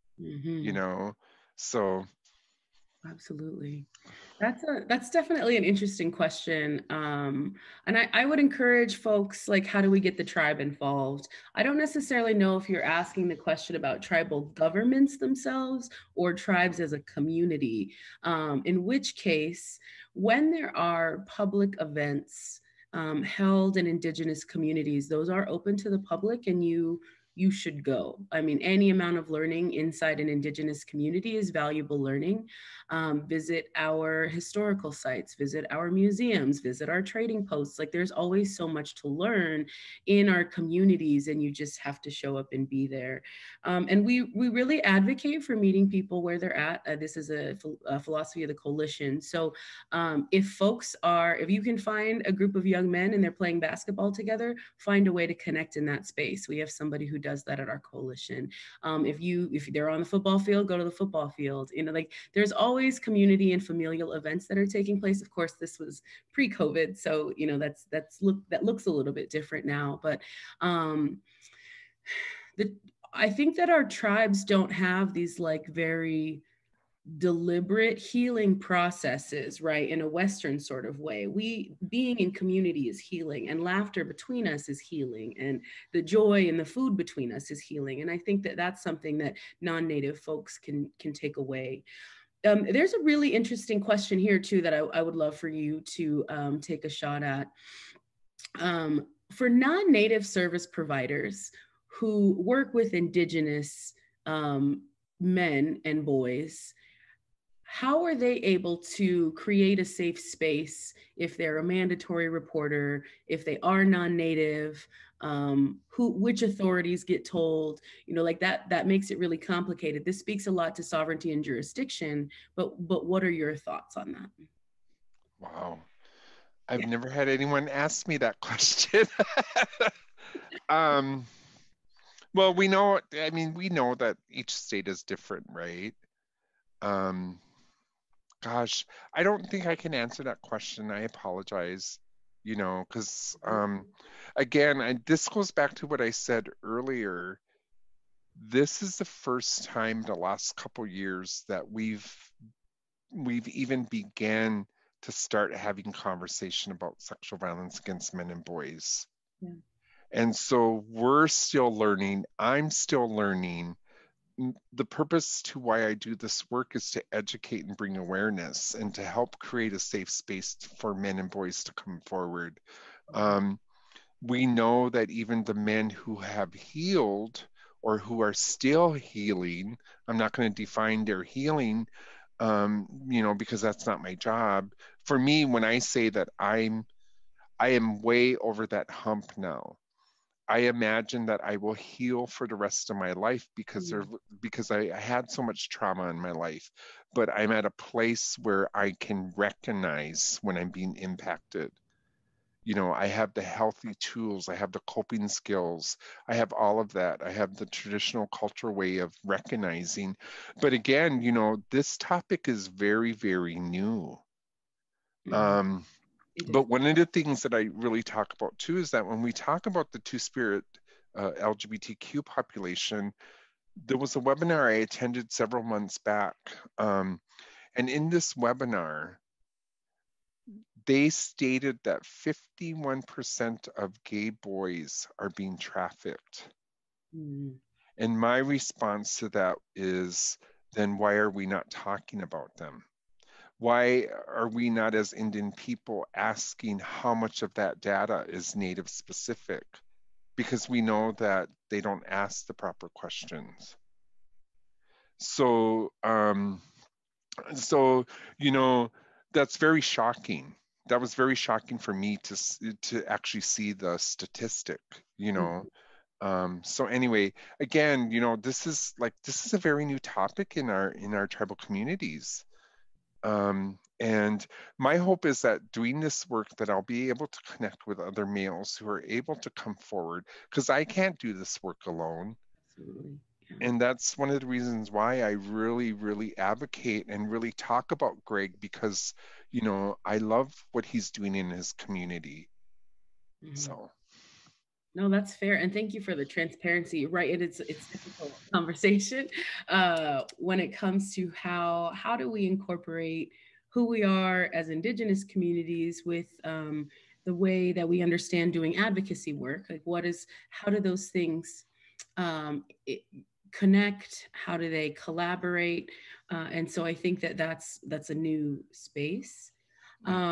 so. Absolutely. That's definitely an interesting question. And I would encourage folks, like, how do we get the tribe involved? I don't necessarily know if you're asking the question about tribal governments themselves or tribes as a community, in which case, when there are public events held in Indigenous communities, those are open to the public, and you you should go. I mean, any amount of learning inside an Indigenous community is valuable learning. Visit our historical sites, visit our museums, visit our trading posts. Like, there's always so much to learn in our communities, and you just have to show up and be there. And we really advocate for meeting people where they're at. This is a philosophy of the coalition. So if you can find a group of young men and they're playing basketball together, find a way to connect in that space. We have somebody who does that at our coalition. If they're on the football field, go to the football field. Like, there's always community and familial events that are taking place. Of course, this was pre-COVID, so that looks a little bit different now. But I think that our tribes don't have these like very deliberate healing processes, right? In a Western sort of way. Being in community is healing, and laughter between us is healing, and the joy and the food between us is healing. And I think that that's something that non-Native folks can take away. There's a really interesting question here too that I would love for you to take a shot at. For non-Native service providers who work with Indigenous men and boys, how are they able to create a safe space if they're a mandatory reporter, if they are non-Native, which authorities get told, like that makes it really complicated. This speaks a lot to sovereignty and jurisdiction, but what are your thoughts on that? Wow. I've never had anyone ask me that question. Well, we know that each state is different, right? Gosh, I don't think I can answer that question. I apologize, because again, this goes back to what I said earlier. This is the first time the last couple years that we've even began to start having conversation about sexual violence against men and boys. Yeah. And so we're still learning. I'm still learning. The purpose to why I do this work is to educate and bring awareness and to help create a safe space for men and boys to come forward. We know that even the men who have healed or who are still healing, I'm not going to define their healing, because that's not my job. For me, when I say that I am way over that hump now, I imagine that I will heal for the rest of my life because I had so much trauma in my life, but I'm at a place where I can recognize when I'm being impacted. I have the healthy tools, I have the coping skills, I have all of that. I have the traditional cultural way of recognizing. But again, this topic is very, very new. But one of the things that I really talk about too is that when we talk about the Two-Spirit LGBTQ population, there was a webinar I attended several months back. And in this webinar, they stated that 51% of gay boys are being trafficked. And my response to that is, then why are we not talking about them? Why are we not, as Indian people, asking how much of that data is Native specific? Because we know that they don't ask the proper questions. So, that's very shocking. That was very shocking for me to actually see the statistic, So anyway, again, this is a very new topic in our tribal communities. And my hope is that doing this work that I'll be able to connect with other males who are able to come forward, because I can't do this work alone. Absolutely. And that's one of the reasons why I really, really advocate and really talk about Greg, because, I love what he's doing in his community. So. No, that's fair. And thank you for the transparency, right? It's difficult conversation when it comes to how do we incorporate who we are as Indigenous communities with the way that we understand doing advocacy work. Like, how do those things connect? How do they collaborate? And so I think that's a new space.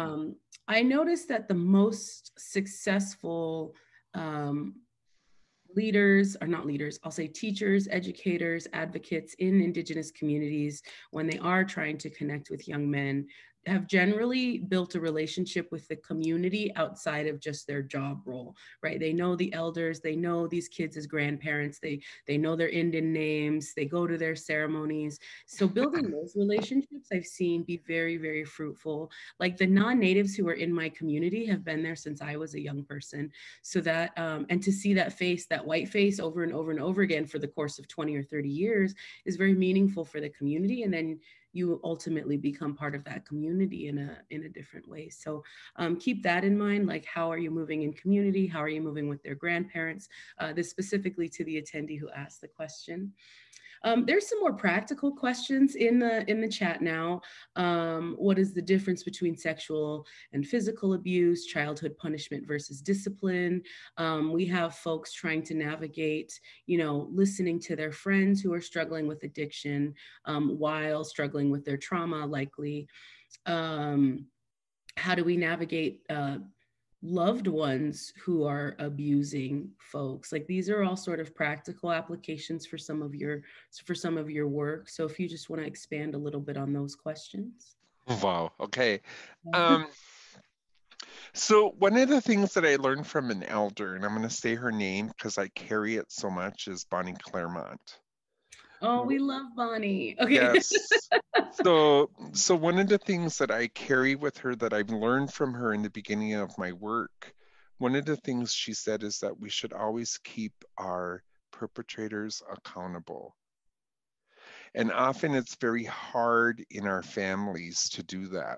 I noticed that the most successful leaders, or not leaders, I'll say teachers, educators, advocates in Indigenous communities, when they are trying to connect with young men, have generally built a relationship with the community outside of just their job role, right? They know the elders, they know these kids as grandparents, they know their Indian names, they go to their ceremonies. So building those relationships I've seen be very, very fruitful. Like the non-natives who are in my community have been there since I was a young person. So that, and to see that face, that white face over and over and over again for the course of 20 or 30 years is very meaningful for the community. And then you ultimately become part of that community in a different way. So keep that in mind. Like, how are you moving in community? How are you moving with their grandparents? This specifically to the attendee who asked the question. There's some more practical questions in the chat now. What is the difference between sexual and physical abuse, childhood punishment versus discipline? We have folks trying to navigate, listening to their friends who are struggling with addiction while struggling with their trauma, likely. How do we navigate loved ones who are abusing folks? Like, these are all sort of practical applications for some of your work. So if you just want to expand a little bit on those questions. Wow. Okay. So one of the things that I learned from an elder, and I'm going to say her name because I carry it so much, is Bonnie Claremont. Oh, we love Bonnie. Okay. Yes. So one of the things that I carry with her that I've learned from her in the beginning of my work, one of the things she said is that we should always keep our perpetrators accountable. And often it's very hard in our families to do that.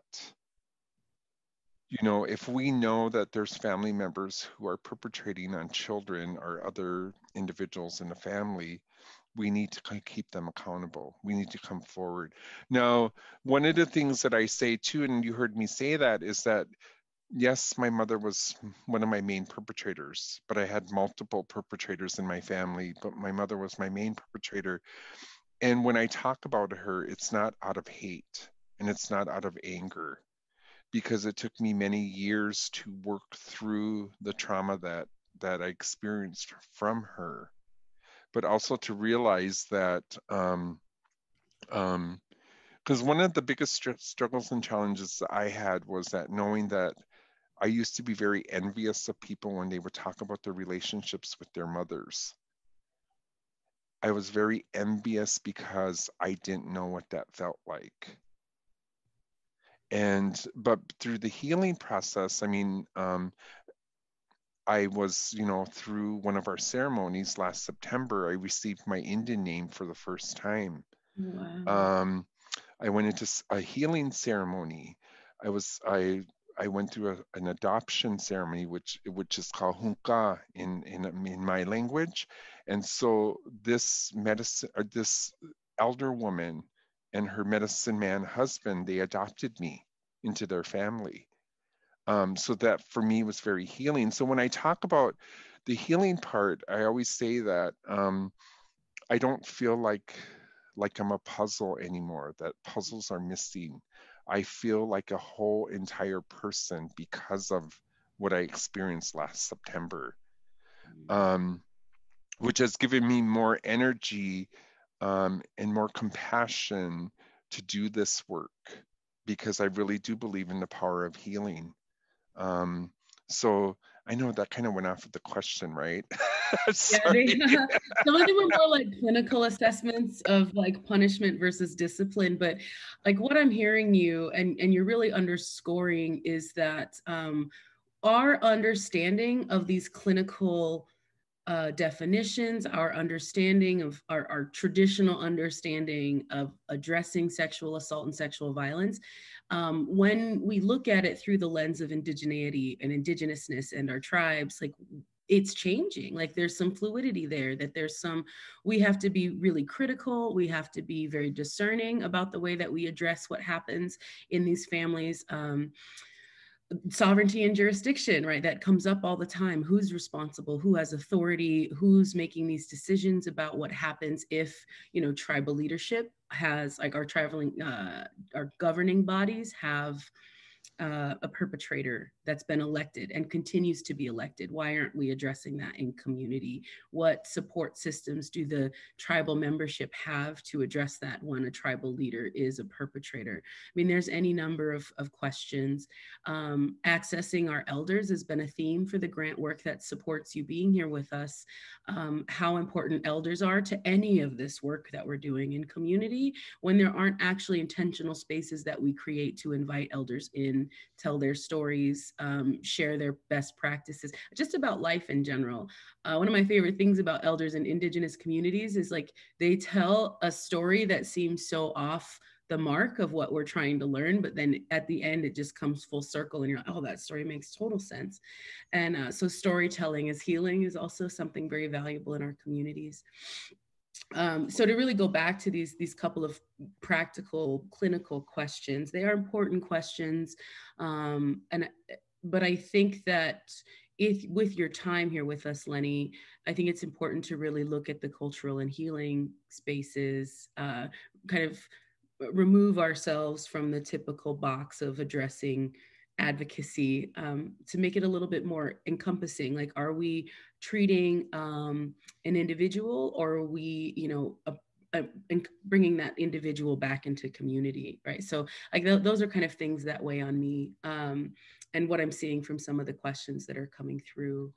If we know that there's family members who are perpetrating on children or other individuals in the family, we need to kind of keep them accountable. We need to come forward. Now, one of the things that I say too, and you heard me say that, is that yes, my mother was one of my main perpetrators, but I had multiple perpetrators in my family, but my mother was my main perpetrator. And when I talk about her, it's not out of hate and it's not out of anger, because it took me many years to work through the trauma that I experienced from her, but also to realize that, because one of the biggest struggles and challenges that I had was that knowing that I used to be very envious of people when they would talk about their relationships with their mothers. I was very envious because I didn't know what that felt like. But through the healing process, I mean, I was, through one of our ceremonies last September, I received my Indian name for the first time. Wow. I went into a healing ceremony. I went through an adoption ceremony, which is called hunka in my language. And so this elder woman and her medicine man husband, they adopted me into their family. So that for me was very healing. So when I talk about the healing part, I always say that I don't feel like I'm a puzzle anymore, that puzzles are missing. I feel like a whole entire person because of what I experienced last September, which has given me more energy and more compassion to do this work, because I really do believe in the power of healing. So I know that kind of went off with the question, right? Yeah, some of them were more like clinical assessments of like punishment versus discipline, but like what I'm hearing you and you're really underscoring is that our understanding of these clinical definitions, our understanding of our traditional understanding of addressing sexual assault and sexual violence, when we look at it through the lens of indigeneity and indigenousness and our tribes, like it's changing. Like there's some fluidity there, that we have to be really critical. We have to be very discerning about the way that we address what happens in these families. Sovereignty and jurisdiction, right? That comes up all the time. Who's responsible? Who has authority? Who's making these decisions about what happens if, tribal leadership has, like our governing bodies have a perpetrator that's been elected and continues to be elected? Why aren't we addressing that in community? What support systems do the tribal membership have to address that when a tribal leader is a perpetrator? I mean, there's any number of questions. Accessing our elders has been a theme for the grant work that supports you being here with us. How important elders are to any of this work that we're doing in community when there aren't actually intentional spaces that we create to invite elders in, tell their stories, share their best practices, just about life in general. One of my favorite things about elders in Indigenous communities is like they tell a story that seems so off the mark of what we're trying to learn, but then at the end it just comes full circle and you're like, oh, that story makes total sense. And so storytelling as healing is also something very valuable in our communities. So to really go back to these couple of practical clinical questions, they are important questions. But I think that if with your time here with us, Lenny, I think it's important to really look at the cultural and healing spaces, kind of remove ourselves from the typical box of addressing advocacy, to make it a little bit more encompassing. Like, are we treating an individual, or are we, bringing that individual back into community, right? So like those are kind of things that weigh on me, and what I'm seeing from some of the questions that are coming through.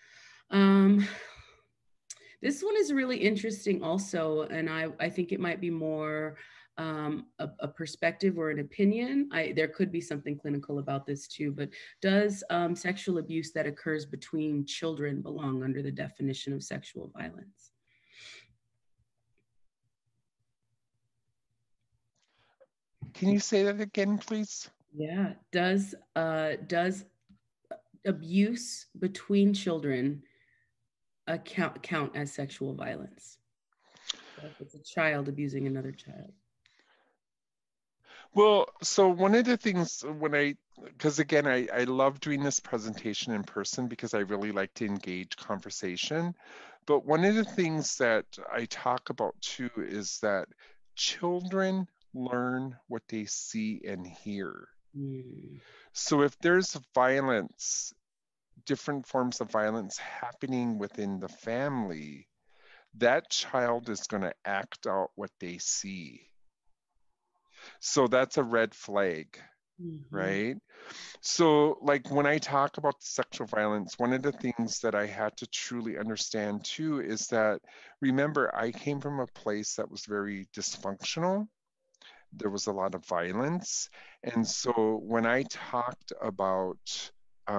This one is really interesting also, and I think it might be more a perspective or an opinion. There could be something clinical about this too, but does sexual abuse that occurs between children belong under the definition of sexual violence? Can you say that again, please? Yeah, does abuse between children count as sexual violence? So if it's a child abusing another child. Well, so one of the things because again, I love doing this presentation in person because I really like to engage conversation. But one of the things that I talk about too is that children learn what they see and hear. So if there's violence, different forms of violence happening within the family, that child is going to act out what they see. So that's a red flag, right? So like when I talk about sexual violence, one of the things that I had to truly understand too is that, remember, I came from a place that was very dysfunctional. There was a lot of violence. And so when I talked about,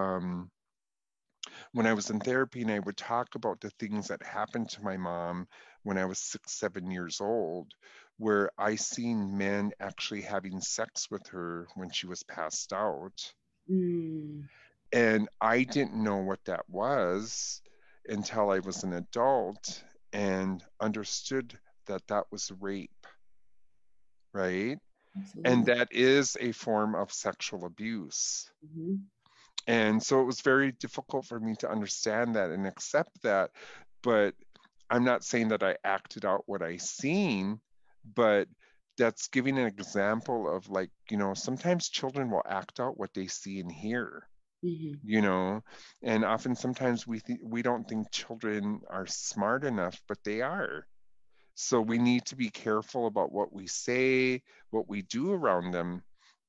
when I was in therapy and I would talk about the things that happened to my mom when I was 6, 7 years old, where I seen men actually having sex with her when she was passed out. And I didn't know what that was until I was an adult and understood that that was rape, right? Absolutely. And that is a form of sexual abuse. And so it was very difficult for me to understand that and accept that. But I'm not saying that I acted out what I seen, but that's giving an example of, like, sometimes children will act out what they see and hear, and often sometimes we don't think children are smart enough, but they are. So we need to be careful about what we say, what we do around them.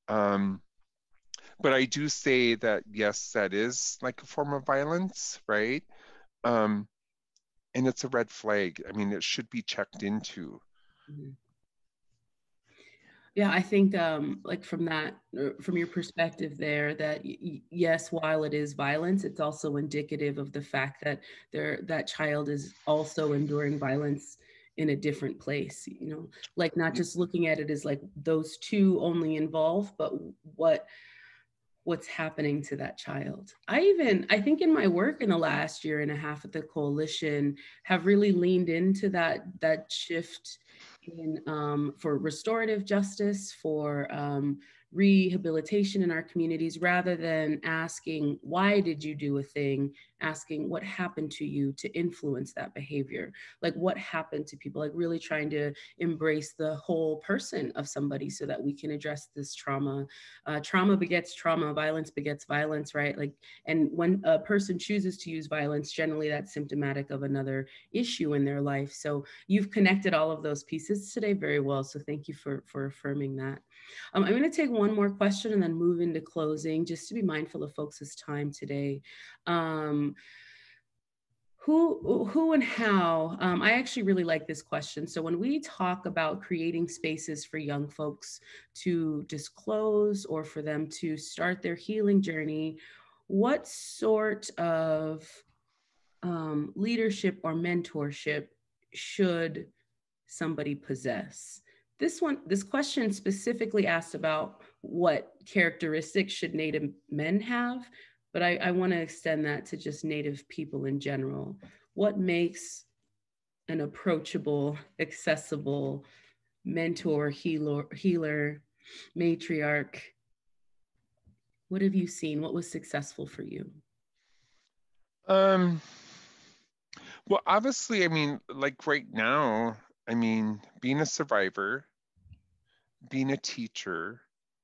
But I do say that, yes, that is like a form of violence, right? And it's a red flag. I mean, it should be checked into. Yeah, I think like from your perspective there, that yes, while it is violence, it's also indicative of the fact that that child is also enduring violence in a different place, like not just looking at it as like those two only involved, but what's happening to that child. I think in my work in the last year and a half at the coalition have really leaned into that shift in for restorative justice, for rehabilitation in our communities, rather than asking, why did you do a thing? asking what happened to you to influence that behavior, like what happened to people, like really trying to embrace the whole person of somebody so that we can address this trauma. Trauma begets trauma, violence begets violence, right? Like, and when a person chooses to use violence, generally that's symptomatic of another issue in their life. So you've connected all of those pieces today very well. So thank you for affirming that. I'm going to take one more question and then move into closing, just to be mindful of folks' time today. Um, who and how? I actually really like this question. So when we talk about creating spaces for young folks to disclose or for them to start their healing journey, what sort of leadership or mentorship should somebody possess? This question specifically asked about what characteristics should Native men have, but I want to extend that to just Native people in general. What makes an approachable, accessible mentor, healer, matriarch? What have you seen? What was successful for you? Well, obviously, I mean, like right now, I mean, being a survivor, being a teacher,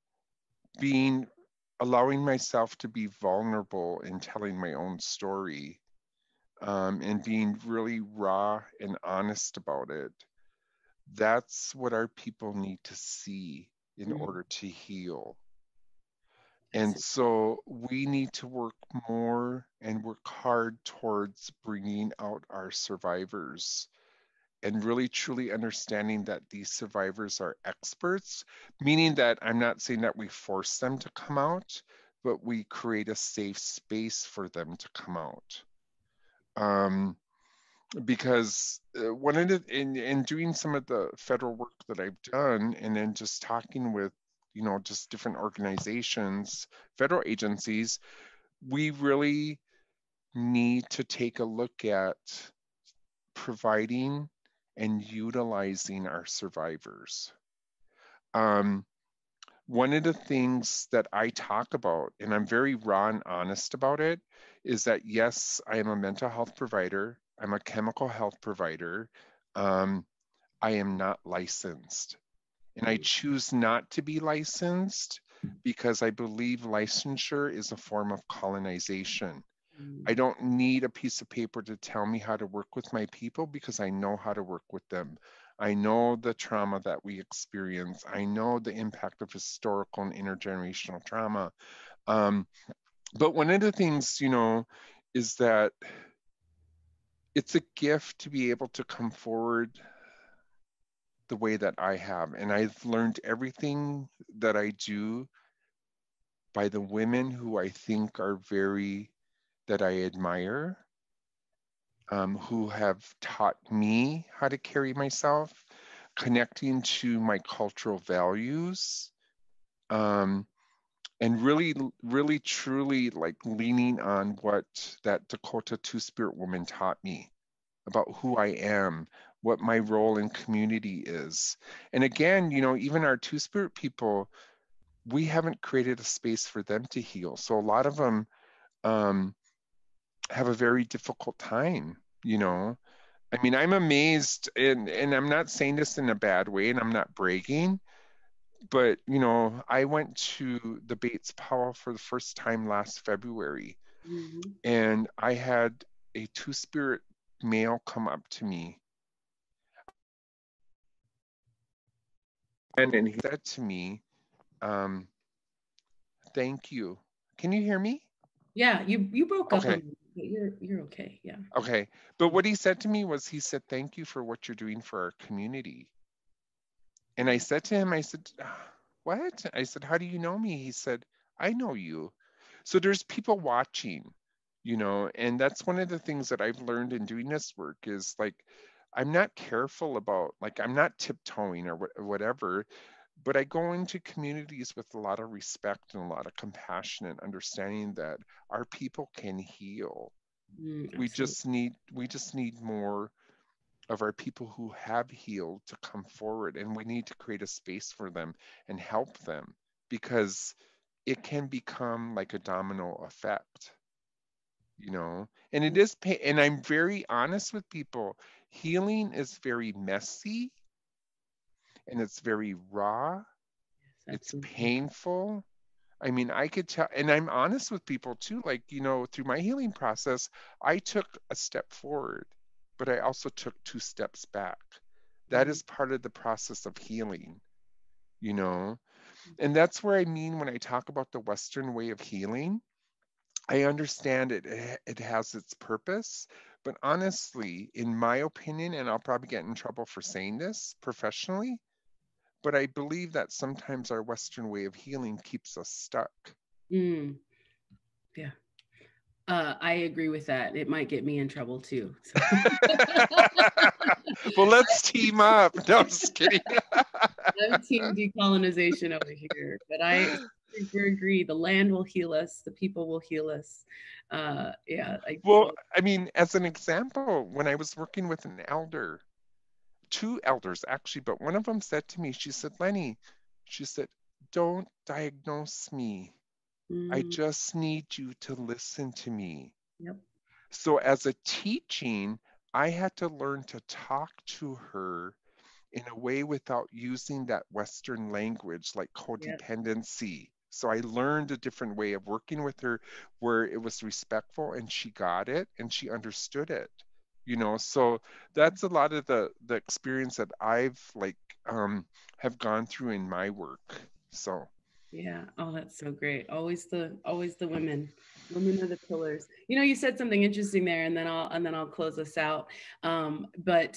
allowing myself to be vulnerable in telling my own story, and being really raw and honest about it. That's what our people need to see in order to heal. And so we need to work more and work hard towards bringing out our survivors and really truly understanding that these survivors are experts, meaning that I'm not saying that we force them to come out, but we create a safe space for them to come out. Because one of the, in doing some of the federal work that I've done, and then just talking with, you know, just different organizations, federal agencies, we really need to take a look at providing and utilizing our survivors. One of the things that I talk about, and I'm very raw and honest about it, is that yes, I am a mental health provider. I'm a chemical health provider. I am not licensed. And I choose not to be licensed because I believe licensure is a form of colonization. I don't need a piece of paper to tell me how to work with my people because I know how to work with them. I know the trauma that we experience. I know the impact of historical and intergenerational trauma. But one of the things, you know, is that it's a gift to be able to come forward the way that I have. And I've learned everything that I do by the women who I think are that I admire, who have taught me how to carry myself, connecting to my cultural values, and really, really, truly like leaning on what that Dakota Two-Spirit woman taught me about who I am, what my role in community is. And again, you know, even our Two-Spirit people, we haven't created a space for them to heal. So a lot of them have a very difficult time, you know. I mean, I'm amazed, and I'm not saying this in a bad way, and I'm not bragging, but you know, I went to the Bates Powell for the first time last February, and I had a Two-Spirit male come up to me, and he said to me, "Thank you." Can you hear me? Yeah, you broke up. Okay. You're okay. Yeah. Okay. But what he said to me was, he said, "Thank you for what you're doing for our community." And I said to him, I said, "What?" I said, "How do you know me?" He said, "I know you." So there's people watching, you know, and that's one of the things that I've learned in doing this work is like, I'm not careful about, like, I'm not tiptoeing or whatever, but I go into communities with a lot of respect and a lot of compassion and understanding that our people can heal. We just need more of our people who have healed to come forward, and we need to create a space for them and help them, because it can become like a domino effect. you know, and it is pain. And I'm very honest with people. Healing is very messy and it's very raw. Yes, It's absolutely. painful. I mean, I could tell, and I'm honest with people too. Like, you know, through my healing process, I took a step forward, but I also took two steps back. That Mm, is part of the process of healing, you know? And that's where I mean when I talk about the Western way of healing. I understand it has its purpose, but honestly, in my opinion, and I'll probably get in trouble for saying this professionally, but I believe that sometimes our Western way of healing keeps us stuck. mm, yeah. I agree with that. It might get me in trouble too. So Well, let's team up. No, I'm just kidding. I'm team decolonization over here, but I super agree. The land will heal us. The people will heal us. Yeah, I Well, totally. I mean, as an example, when I was working with an elder, two elders actually, but one of them said to me, she said, Lenny, she said, don't diagnose me. I Mm, just need you to listen to me. yep. So, as a teaching, I had to learn to talk to her in a way without using that Western language like Yep. codependency. So, I learned a different way of working with her where it was respectful and she got it and she understood it. You know, so that's a lot of the experience that I've like have gone through in my work. So Yeah. Oh, that's so great. Always the women. Women are the pillars. You know, you said something interesting there, and then I'll close us out. But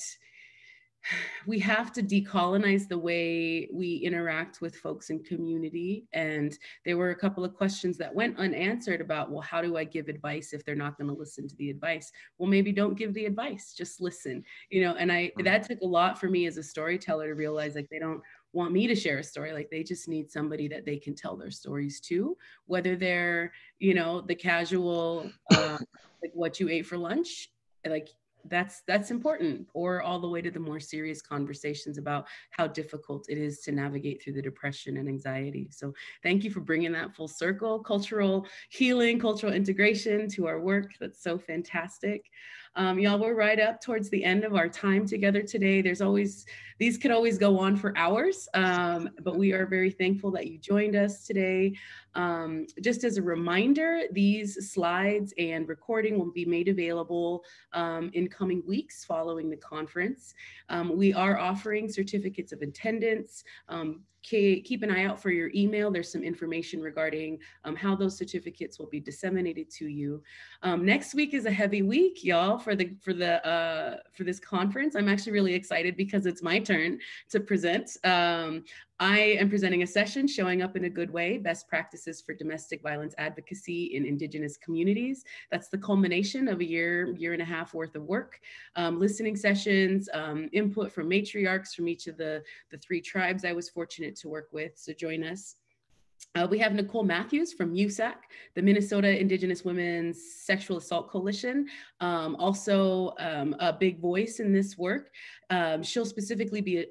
we have to decolonize the way we interact with folks in community. And there were a couple of questions that went unanswered about, well, how do I give advice if they're not going to listen to the advice? Well, maybe don't give the advice, just listen. You know, and I mm, that took a lot for me as a storyteller to realize like they don't want me to share a story, like they just need somebody that they can tell their stories to, whether they're, you know, the casual like what you ate for lunch, like that's important, or all the way to the more serious conversations about how difficult it is to navigate through the depression and anxiety. So thank you for bringing that full circle, cultural healing, cultural integration to our work. That's so fantastic. Y'all, we're right up towards the end of our time together today. There's always, these could always go on for hours, but we are very thankful that you joined us today. Just as a reminder, these slides and recording will be made available in coming weeks following the conference. We are offering certificates of attendance. Keep an eye out for your email. There's some information regarding how those certificates will be disseminated to you. Next week is a heavy week, y'all, for this conference. I'm actually really excited because it's my turn to present. I am presenting a session, Showing Up in a Good Way, Best Practices for Domestic Violence Advocacy in Indigenous Communities. That's the culmination of a year and a half worth of work. Listening sessions, input from matriarchs from each of the three tribes I was fortunate to work with. So join us. We have Nicole Matthews from MUSAC, the Minnesota Indigenous Women's Sexual Assault Coalition, also a big voice in this work. She'll specifically be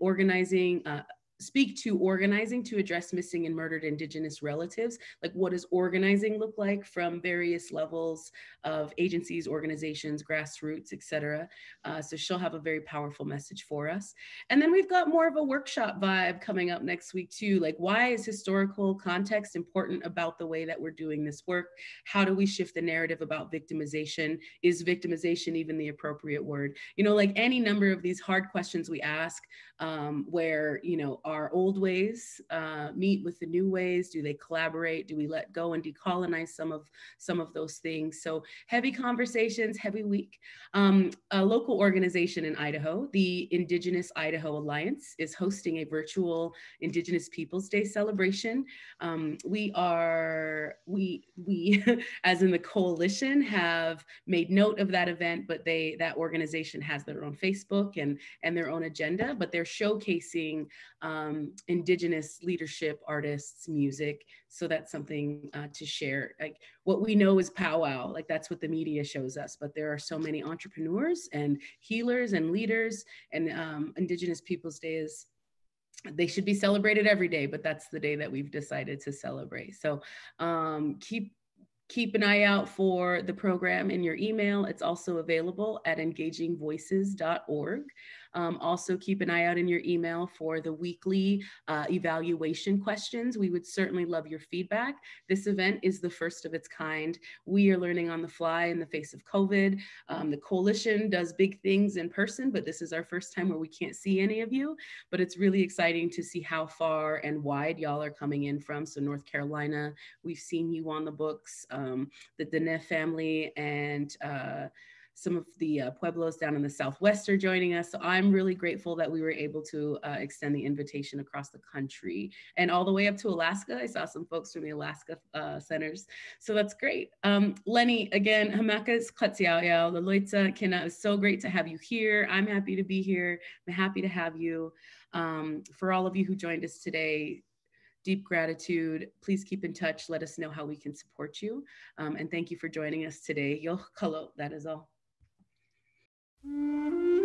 speak to organizing to address missing and murdered Indigenous relatives. Like, what does organizing look like from various levels of agencies, organizations, grassroots, et cetera. So she'll have a very powerful message for us. And then we've got more of a workshop vibe coming up next week too. Like, why is historical context important about the way that we're doing this work? How do we shift the narrative about victimization? Is victimization even the appropriate word? You know, like any number of these hard questions we ask, where, you know, our old ways meet with the new ways. Do they collaborate? Do we let go and decolonize some of those things? So heavy conversations, heavy week. A local organization in Idaho, the Indigenous Idaho Alliance, is hosting a virtual Indigenous Peoples Day celebration. We as in the coalition, have made note of that event, but that organization has their own Facebook and their own agenda, but they're showcasing Indigenous leadership, artists, music. So that's something to share. Like, what we know is powwow, like that's what the media shows us, but there are so many entrepreneurs and healers and leaders, and Indigenous Peoples Day is, they should be celebrated every day, but that's the day that we've decided to celebrate. So keep Keep an eye out for the program in your email. It's also available at engagingvoices.org. Also, keep an eye out in your email for the weekly evaluation questions. We would certainly love your feedback. This event is the first of its kind. We are learning on the fly in the face of COVID. The coalition does big things in person, but this is our first time where we can't see any of you. But it's really exciting to see how far and wide y'all are coming in from. So North Carolina, we've seen you on the books, the Denef family, and some of the Pueblos down in the Southwest are joining us. So I'm really grateful that we were able to extend the invitation across the country and all the way up to Alaska. I saw some folks from the Alaska centers. So that's great. Lenny, again, Hamakas Katsiao, Laloitza Kina, it's so great to have you here. I'm happy to be here. I'm happy to have you. For all of you who joined us today, deep gratitude. Please keep in touch. Let us know how we can support you. And thank you for joining us today. Yo kalo, that is all.